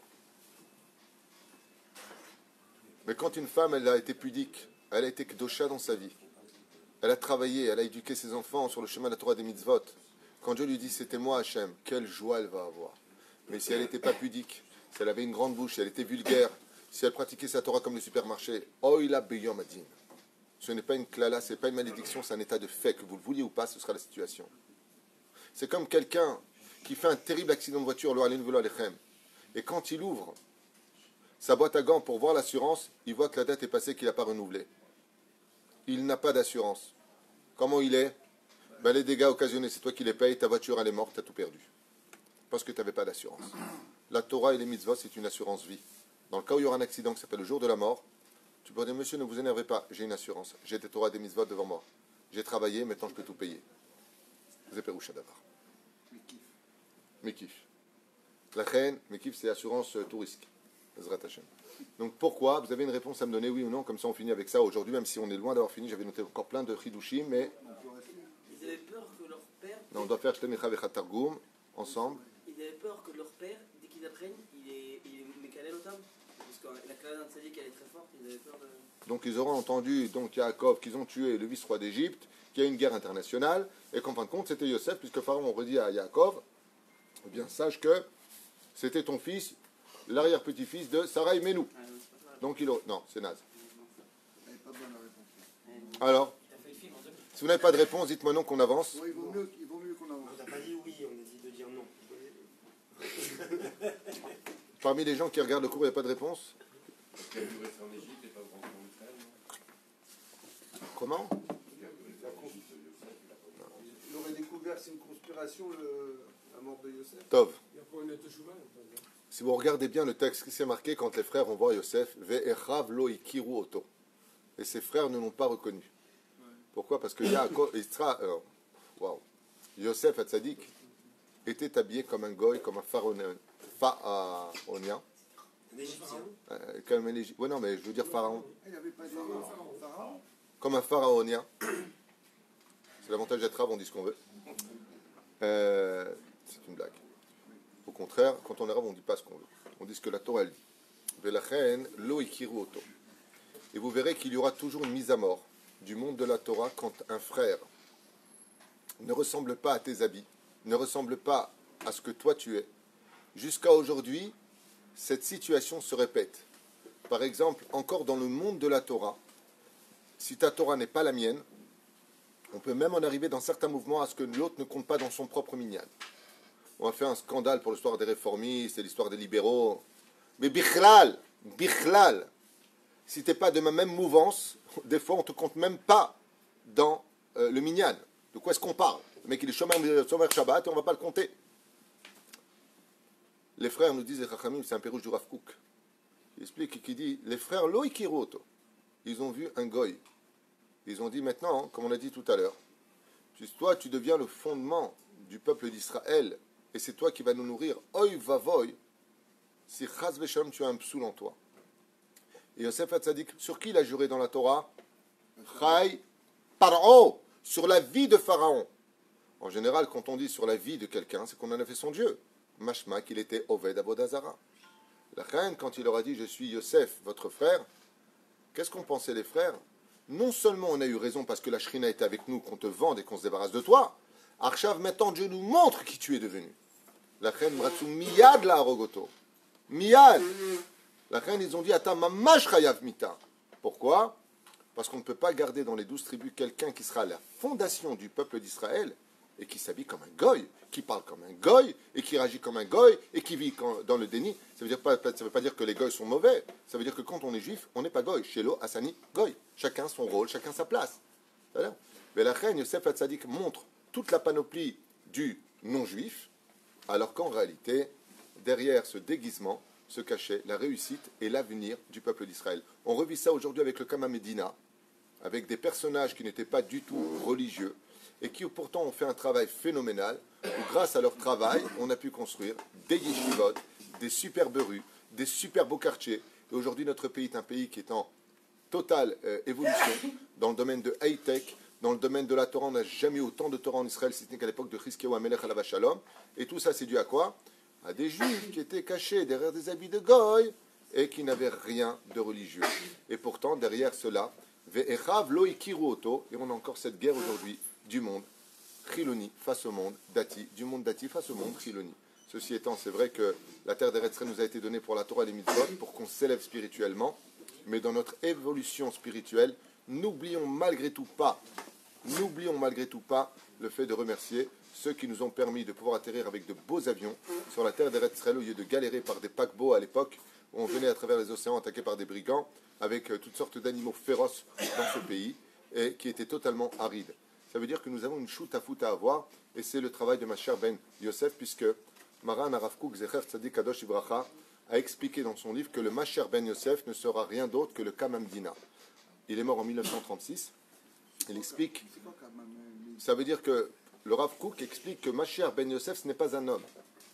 Speaker 2: Mais quand une femme, elle a été pudique, elle a été kdosha dans sa vie, elle a travaillé, elle a éduqué ses enfants sur le chemin de la Torah des mitzvot, quand Dieu lui dit c'était moi Hachem, quelle joie elle va avoir. Mais si elle n'était pas pudique, si elle avait une grande bouche, si elle était vulgaire, si elle pratiquait sa Torah comme le supermarché, oïla beyom adin. Ce n'est pas une klala, ce n'est pas une malédiction, c'est un état de fait. Que vous le vouliez ou pas, ce sera la situation. C'est comme quelqu'un qui fait un terrible accident de voiture, et quand il ouvre sa boîte à gants pour voir l'assurance, il voit que la date est passée, qu'il n'a pas renouvelé. Il n'a pas d'assurance. Comment il est? Ben, les dégâts occasionnés, c'est toi qui les payes, ta voiture elle est morte, tu as tout perdu. Parce que tu n'avais pas d'assurance. La Torah et les mitzvot, c'est une assurance vie. Dans le cas où il y aura un accident qui s'appelle le jour de la mort, tu peux dire, monsieur, ne vous énervez pas, j'ai une assurance, j'ai des Torah et des mitzvot devant moi. J'ai travaillé, maintenant je peux tout payer. Zéperoucha d'avar. Mekif. La reine, Mekif, c'est assurance euh, tout risque. Donc pourquoi? Vous avez une réponse à me donner, oui ou non? Comme ça on finit avec ça. Aujourd'hui, même si on est loin d'avoir fini, j'avais noté encore plein de chidushim, mais...
Speaker 5: Ils avaient peur que leur père...
Speaker 2: Non, on doit faire Shtemicha Vechatargum ensemble.
Speaker 5: Ils avaient peur que leur père, dès qu'ils apprennent, il est, il est mécalé au table. Parce que la classe d'un tzaddik, elle est très forte, ils avaient peur de...
Speaker 2: Donc ils auront entendu, donc Yaakov, qu'ils ont tué le vice-roi d'Égypte, qu'il y a une guerre internationale, et qu'en fin de compte, c'était Yosef, puisque Pharaon redit à Yaakov, eh bien, sache que c'était ton fils, l'arrière-petit-fils de Sarah et Menou.
Speaker 5: Ah, non, c'est pas ça.
Speaker 2: Donc il a... Non, c'est naze.
Speaker 3: Elle n'est pas bonne la réponse.
Speaker 2: Alors,
Speaker 1: Il a fait le film en deux mille.
Speaker 2: si vous n'avez pas de réponse, dites-moi non qu'on avance.
Speaker 3: Ouais, il vaut mieux, il vaut mieux qu'on avance.
Speaker 6: On n'a pas dit oui, on a dit de dire non.
Speaker 2: Parmi les gens qui regardent le cours, il n'y a pas de réponse.
Speaker 7: Il a dû rester en Égypte et pas rentrer en Israël, non?
Speaker 2: Comment?
Speaker 3: Il aurait découvert, c'est une conspiration, le, la mort de Yosef.
Speaker 2: Tov.
Speaker 6: Il y a pas une teshuva, on peut dire.
Speaker 2: Si vous regardez bien le texte, qui s'est marqué quand les frères vont voir Yosef, Ve'echav lo ikiru oto. Et ses frères ne l'ont pas reconnu. Pourquoi? Parce que Yaakov, Isra, euh, wow. Yosef Hatzadik était habillé comme un goy, comme un pharaonien. Pharaonien.
Speaker 6: Un Égyptien.
Speaker 2: Euh, comme un Égy- ouais, non, mais je veux dire pharaon.
Speaker 3: Ah, il n'y avait pas des pharaons.
Speaker 2: Comme un pharaonien. C'est l'avantage d'être arabe, on dit ce qu'on veut. Euh, c'est une blague. Au contraire, quand on est arabe, on ne dit pas ce qu'on veut. On dit ce que la Torah elle dit. Velachen lo ikiru oto. Et vous verrez qu'il y aura toujours une mise à mort du monde de la Torah quand un frère ne ressemble pas à tes habits, ne ressemble pas à ce que toi tu es. Jusqu'à aujourd'hui, cette situation se répète. Par exemple, encore dans le monde de la Torah, si ta Torah n'est pas la mienne, on peut même en arriver dans certains mouvements à ce que l'autre ne compte pas dans son propre minyan. On a fait un scandale pour l'histoire des réformistes et l'histoire des libéraux. Mais bichlal, bichlal, si tu n'es pas de ma même mouvance, des fois on ne te compte même pas dans euh, le minyan. De quoi est-ce qu'on parle? Le mec il est shomer Shabbat et on ne va pas le compter. Les frères nous disent, les Chachamim, c'est un pérouge du Rav Kook. Il explique, qui dit, les frères lo ikiru oto. Ils ont vu un goy. Ils ont dit maintenant, comme on a dit tout à l'heure, puisque toi tu deviens le fondement du peuple d'Israël, et c'est toi qui vas nous nourrir, oy vavoy, si chas v'shalom tu as un psoul en toi. Et Yosef Hatzadik, sur qui il a juré dans la Torah? Chai Paro, sur la vie de Pharaon. En général, quand on dit sur la vie de quelqu'un, c'est qu'on en a fait son Dieu. Mashma qu'il était Oved Avodazara. La reine, quand il leur a dit, je suis Yosef, votre frère, qu'est-ce qu'ont pensé les frères? Non seulement on a eu raison parce que la Shrina était avec nous, qu'on te vende et qu'on se débarrasse de toi, Arshav, maintenant Dieu nous montre qui tu es devenu. La reine Mratsu Miyad la Arogoto. Miyad. La reine, ils ont dit, Ata Mamash Chayav Mita. Pourquoi? Parce qu'on ne peut pas garder dans les douze tribus quelqu'un qui sera la fondation du peuple d'Israël et qui s'habille comme un goy, qui parle comme un goy, et qui réagit comme un goy, et qui vit dans le déni. Ça ne veut, veut pas dire que les goys sont mauvais, ça veut dire que quand on est juif, on n'est pas goy. Shelo, Hassani, goy. Chacun son rôle, chacun sa place. Mais la reine Yosef Hatzadik montre toute la panoplie du non-juif, alors qu'en réalité, derrière ce déguisement, se cachait la réussite et l'avenir du peuple d'Israël. On revit ça aujourd'hui avec le Kama Medina, avec des personnages qui n'étaient pas du tout religieux, et qui pourtant ont fait un travail phénoménal, où grâce à leur travail, on a pu construire des yeshivot, des superbes rues, des super beaux quartiers. Et aujourd'hui, notre pays est un pays qui est en totale euh, évolution dans le domaine de high-tech, dans le domaine de la Torah. On n'a jamais eu autant de Torah en Israël, si ce n'est qu'à l'époque de Chizkiyahu HaMelech alav Shalom. Et tout ça, c'est dû à quoi? À des juifs qui étaient cachés derrière des habits de goy et qui n'avaient rien de religieux. Et pourtant, derrière cela, Ve'echav lo ikiru oto, et on a encore cette guerre aujourd'hui du monde Chiloni face au monde Dati, du monde Dati face au monde Chiloni. Ceci étant, c'est vrai que la terre d'Eretz Israël nous a été donnée pour la Torah et les mitzvot, pour qu'on s'élève spirituellement, mais dans notre évolution spirituelle, n'oublions malgré tout pas, n'oublions malgré tout pas le fait de remercier ceux qui nous ont permis de pouvoir atterrir avec de beaux avions sur la terre d'Eretz Israël au lieu de galérer par des paquebots à l'époque où on venait à travers les océans attaqués par des brigands avec euh, toutes sortes d'animaux féroces dans ce pays et qui étaient totalement arides. Ça veut dire que nous avons une chute à foot à avoir et c'est le travail de ma chère Ben Yosef puisque Maran Arav Kook Zecher Tzadik Kadosh Ibracha a expliqué dans son livre que le Masher Ben Yosef ne sera rien d'autre que le Kamamdina. Il est mort en mille neuf cent trente-six. Il explique, ça veut dire que le Rav Kook explique que Masher Ben Yosef ce n'est pas un homme.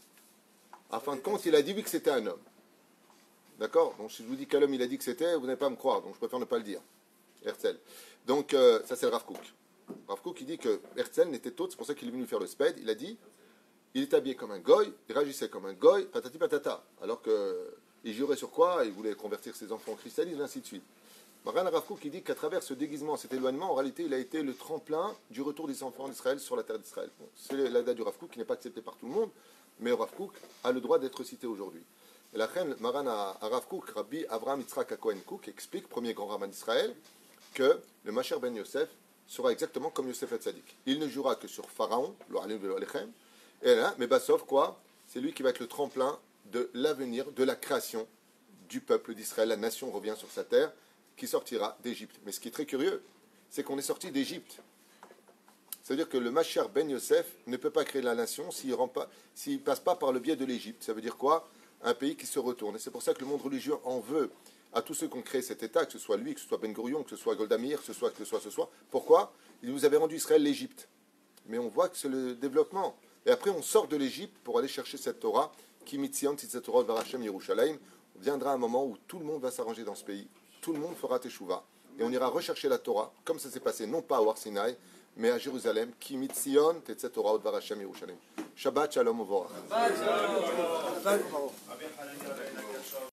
Speaker 2: À fin de compte, il a dit oui que c'était un homme. D'accord? Donc si je vous dis quel homme il a dit que c'était, vous n'allez pas me croire, donc je préfère ne pas le dire. Herzl. Donc euh, ça c'est le Rav Kook. Rav Kook il dit que Herzl n'était autre, c'est pour ça qu'il est venu faire le sped. Il a dit, il est habillé comme un goy, il réagissait comme un goy, patati patata. Alors qu'il jurait sur quoi? Il voulait convertir ses enfants au christianisme, et ainsi de suite. Maran Rav Kook qui dit qu'à travers ce déguisement, cet éloignement, en réalité, il a été le tremplin du retour des enfants d'Israël sur la terre d'Israël. Bon, c'est la date du Rav Kook qui n'est pas acceptée par tout le monde, mais Rav Kook a le droit d'être cité aujourd'hui. Et la reine Maran Rav Kook, Rabbi Avraham Yitzhak Cohen Kook, explique, premier grand rabbin d'Israël, que le Masher Ben Yosef sera exactement comme Yosef Hatzadik. Il ne jouera que sur Pharaon, lo alim velo alechem, et là, mais Bassov, quoi? C'est lui qui va être le tremplin de l'avenir, de la création du peuple d'Israël. La nation revient sur sa terre, qui sortira d'Égypte. Mais ce qui est très curieux, c'est qu'on est sorti d'Égypte. C'est-à-dire que le Masher Ben Yosef ne peut pas créer la nation s'il ne passe pas par le biais de l'Égypte. Ça veut dire quoi? Un pays qui se retourne. Et c'est pour ça que le monde religieux en veut à tous ceux qui ont créé cet État, que ce soit lui, que ce soit Ben Gurion, que ce soit Golda Meir, que ce soit que ce soit ce soit. Pourquoi? Il nous avait rendu Israël l'Égypte. Mais on voit que c'est le développement. Et après, on sort de l'Égypte pour aller chercher cette Torah, qui mitzion tzitz Torah varachem Yerushalayim. Viendra un moment où tout le monde va s'arranger dans ce pays. Tout le monde fera teshuva. Et on ira rechercher la Torah, comme ça s'est passé, non pas à Har Sinaï, mais à Jérusalem, qui mitzion tzitz Torah varachem Yerushalayim. Shabbat shalom uvorach.